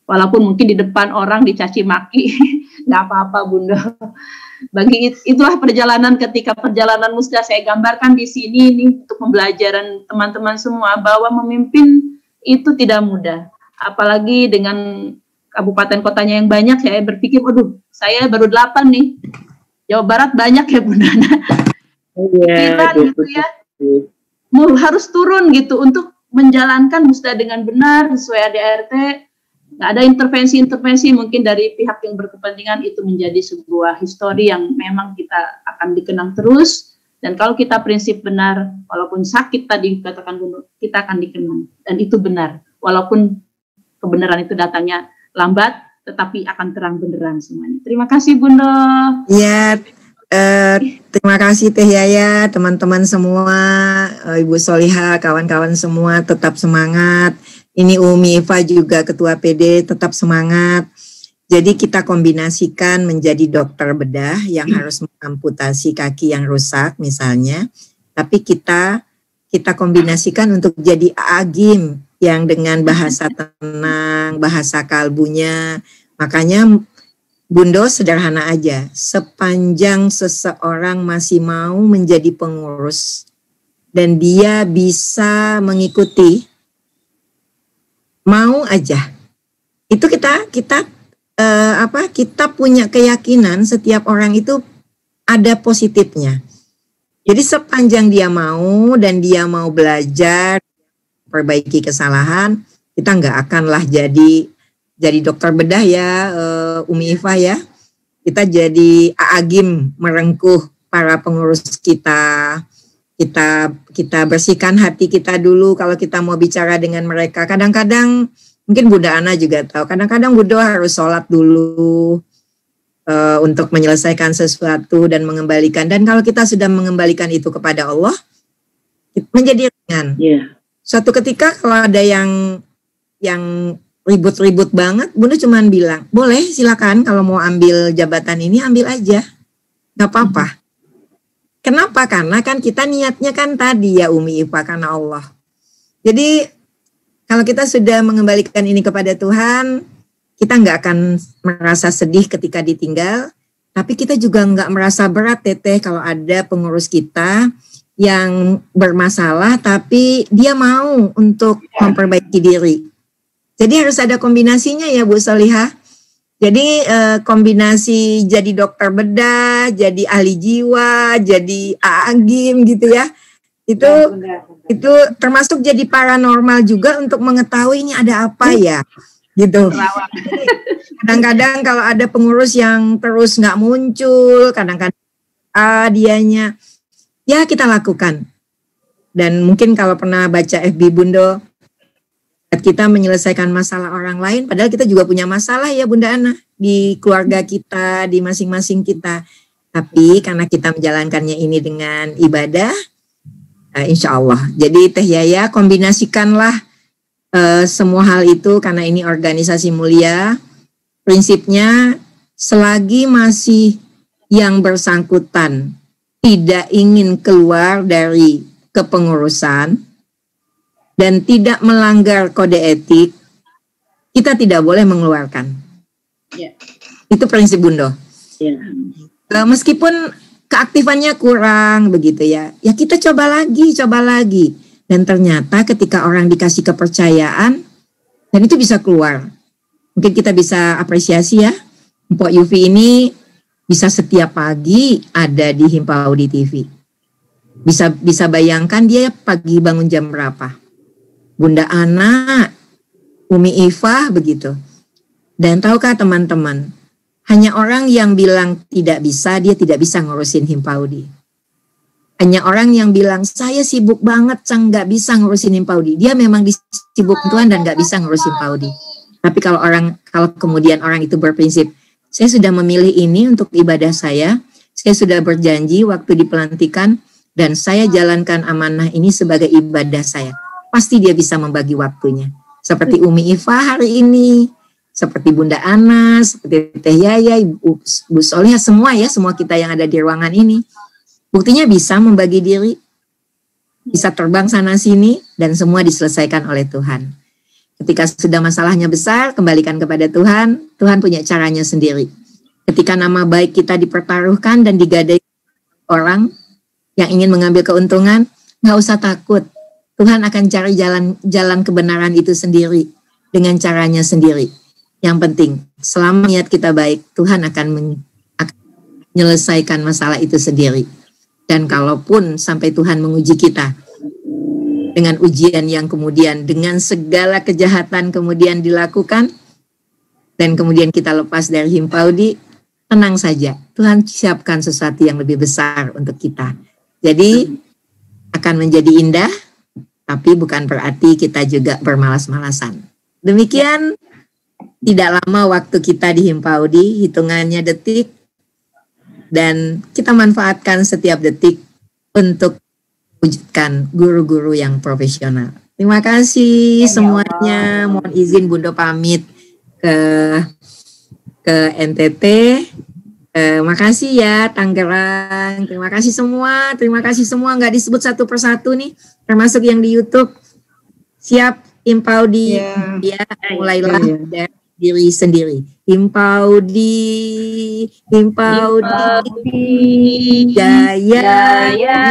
walaupun mungkin di depan orang dicaci maki, nggak apa-apa Bunda. Bagi itulah perjalanan ketika perjalananmu sudah saya gambarkan di sini ini untuk pembelajaran teman-teman semua bahwa memimpin itu tidak mudah, apalagi dengan kabupaten kotanya yang banyak. Saya berpikir, waduh, saya baru delapan nih, Jawa Barat banyak ya Bunda. Kita gitu ya, mau harus turun gitu untuk menjalankan musda dengan benar sesuai A D R T. Nggak ada intervensi-intervensi mungkin dari pihak yang berkepentingan, itu menjadi sebuah histori yang memang kita akan dikenang terus. Dan kalau kita prinsip benar, walaupun sakit tadi katakan Bunda, kita akan dikenang. Dan itu benar, walaupun kebenaran itu datangnya lambat, tetapi akan terang benderang semuanya. Terima kasih Bunda. Iya, eh, terima kasih Teh Yaya, teman-teman semua, eh, Ibu Soliha, kawan-kawan semua, tetap semangat. Ini Umi Iva juga Ketua P D, tetap semangat. Jadi kita kombinasikan menjadi dokter bedah yang harus mengamputasi kaki yang rusak misalnya, tapi kita kita kombinasikan untuk jadi agim yang dengan bahasa tenang, bahasa kalbunya. Makanya Bundo sederhana aja, sepanjang seseorang masih mau menjadi pengurus dan dia bisa mengikuti, mau aja, itu kita kita eh, apa kita punya keyakinan setiap orang itu ada positifnya. Jadi sepanjang dia mau dan dia mau belajar, perbaiki kesalahan, kita nggak akanlah jadi jadi dokter bedah ya, uh, Umi Iva ya. Kita jadi agim merengkuh para pengurus kita. Kita kita bersihkan hati kita dulu kalau kita mau bicara dengan mereka. Kadang-kadang mungkin Bunda Ana juga tahu. Kadang-kadang Bunda harus sholat dulu uh, untuk menyelesaikan sesuatu dan mengembalikan. Dan kalau kita sudah mengembalikan itu kepada Allah, menjadi ringan. Yeah. Suatu ketika kalau ada yang yang ribut-ribut banget, Bunda cuman bilang, boleh silakan kalau mau ambil jabatan ini ambil aja, nggak apa-apa. Kenapa? Karena kan kita niatnya kan tadi ya Umi Iva, karena Allah. Jadi kalau kita sudah mengembalikan ini kepada Tuhan, kita nggak akan merasa sedih ketika ditinggal, tapi kita juga nggak merasa berat Teteh kalau ada pengurus kita yang bermasalah tapi dia mau untuk memperbaiki diri. Jadi harus ada kombinasinya ya Bu Solihah. Jadi eh, kombinasi jadi dokter bedah, jadi ahli jiwa, jadi agim gitu ya. Itu ya, benar, benar. Itu termasuk jadi paranormal juga untuk mengetahui ini ada apa ya. Gitu. Kadang-kadang kalau ada pengurus yang terus nggak muncul, kadang-kadang ah, dianya, ya kita lakukan. Dan mungkin kalau pernah baca F B Bundo, kita menyelesaikan masalah orang lain, padahal kita juga punya masalah ya Bunda Ana, di keluarga kita, di masing-masing kita. Tapi karena kita menjalankannya ini dengan ibadah, uh, insya Allah. Jadi Teh Yaya, kombinasikanlah uh, semua hal itu, karena ini organisasi mulia. Prinsipnya, selagi masih yang bersangkutan tidak ingin keluar dari kepengurusan, dan tidak melanggar kode etik, kita tidak boleh mengeluarkan. Yeah. Itu prinsip Bundo. Yeah. E, meskipun keaktifannya kurang begitu ya, ya kita coba lagi, coba lagi. Dan ternyata ketika orang dikasih kepercayaan, dan itu bisa keluar. Mungkin kita bisa apresiasi ya, Mpok Yufi ini bisa setiap pagi ada di Himpaudi T V. Bisa bisa bayangkan dia pagi bangun jam berapa. Bunda Ana, Umi Iva begitu. Dan tahukah teman-teman, hanya orang yang bilang tidak bisa, dia tidak bisa ngurusin Himpaudi. Hanya orang yang bilang, saya sibuk banget, saya nggak bisa ngurusin Himpaudi. Dia memang disibuk Tuhan dan nggak bisa ngurusin Himpaudi. Tapi kalau orang, kalau kemudian orang itu berprinsip, saya sudah memilih ini untuk ibadah saya, saya sudah berjanji waktu dipelantikan, dan saya jalankan amanah ini sebagai ibadah saya. Pasti dia bisa membagi waktunya. Seperti Umi Iva hari ini, seperti Bunda Ana, seperti Teh Yaya, Ibu, Bu Solihah, semua ya, semua kita yang ada di ruangan ini. Buktinya bisa membagi diri, bisa terbang sana sini, dan semua diselesaikan oleh Tuhan. Ketika sudah masalahnya besar, kembalikan kepada Tuhan. Tuhan punya caranya sendiri. Ketika nama baik kita dipertaruhkan dan digadai orang yang ingin mengambil keuntungan, nggak usah takut. Tuhan akan cari jalan jalan kebenaran itu sendiri dengan caranya sendiri. Yang penting, selama niat kita baik, Tuhan akan, men, akan menyelesaikan masalah itu sendiri. Dan kalaupun sampai Tuhan menguji kita dengan ujian yang kemudian dengan segala kejahatan kemudian dilakukan dan kemudian kita lepas dari Himpaudi, tenang saja, Tuhan siapkan sesuatu yang lebih besar untuk kita. Jadi akan menjadi indah, tapi bukan berarti kita juga bermalas-malasan. Demikian, tidak lama waktu kita di Himpaudi, hitungannya detik, dan kita manfaatkan setiap detik untuk wujudkan guru-guru yang profesional. Terima kasih semuanya. Mohon izin Bunda pamit ke ke N T T. Eh, makasih ya Tangerang. Terima kasih semua. Terima kasih semua. Nggak disebut satu persatu nih, termasuk yang di YouTube. Siap Himpaudi yeah. Ya, mulailah yeah. Dari diri sendiri. Himpaudi, Himpaudi, Jaya, Jaya.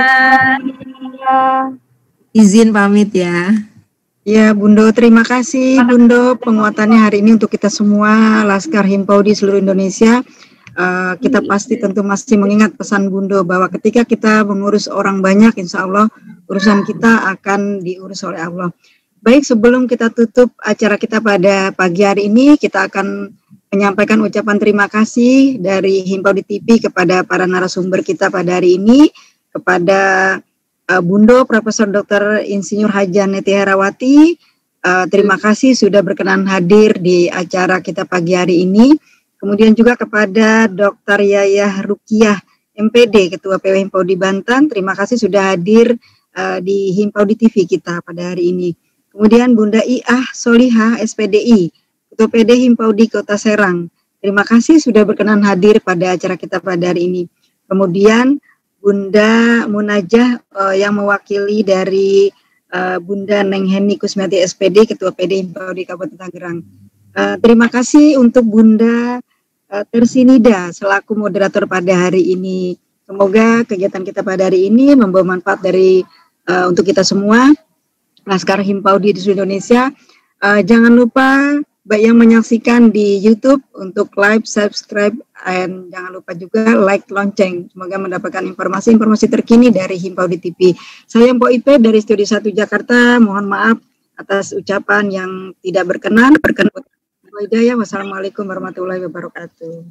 Izin pamit ya. Ya Bundo, terima kasih Bundo penguatannya hari ini untuk kita semua Laskar Himpaudi seluruh Indonesia. Uh, kita pasti tentu masih mengingat pesan Bundo bahwa ketika kita mengurus orang banyak, insya Allah urusan kita akan diurus oleh Allah. Baik, sebelum kita tutup acara kita pada pagi hari ini, kita akan menyampaikan ucapan terima kasih dari Himpaudi T V kepada para narasumber kita pada hari ini, kepada uh, Bundo Profesor Doktor Insinyur Haja Neti Herawati. Uh, terima kasih sudah berkenan hadir di acara kita pagi hari ini. Kemudian juga kepada Doktor Yayah Rukiah M P D, Ketua P W Himpaudi Banten. Terima kasih sudah hadir uh, di Himpaudi T V kita pada hari ini. Kemudian Bunda Iah Solihah S P D I, Ketua P D Himpaudi Kota Serang. Terima kasih sudah berkenan hadir pada acara kita pada hari ini. Kemudian Bunda Munajah uh, yang mewakili dari uh, Bunda Neng Heni Kusmiati S P D, Ketua P D Himpaudi Kabupaten Tangerang. Uh, terima kasih untuk Bunda uh, Tersinida selaku moderator pada hari ini. Semoga kegiatan kita pada hari ini membawa manfaat dari uh, untuk kita semua. Laskar Himpaudi di seluruh Indonesia. Uh, jangan lupa baik yang menyaksikan di YouTube untuk like, subscribe, dan jangan lupa juga like lonceng. Semoga mendapatkan informasi-informasi terkini dari Himpaudi T V. Saya Mpok Ipe dari Studio satu Jakarta. Mohon maaf atas ucapan yang tidak berkenan. Berkenan. Wassalamualaikum warahmatullahi wabarakatuh.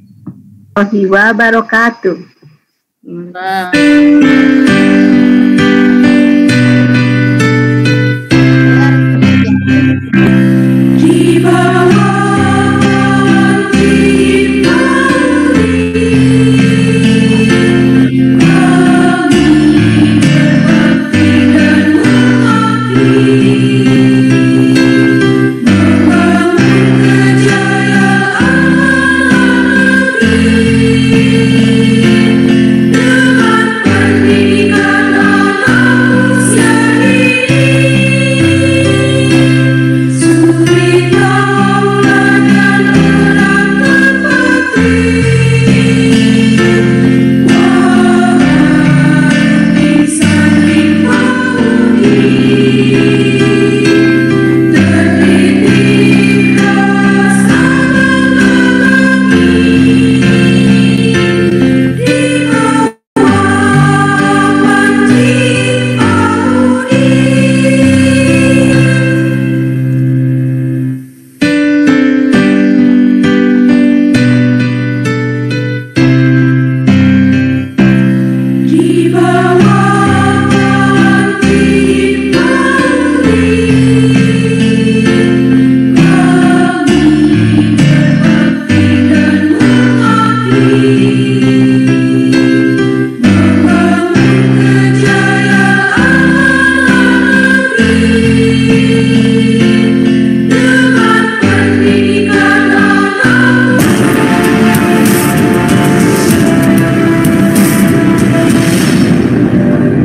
Warahmatullahi wabarakatuh. Hmm.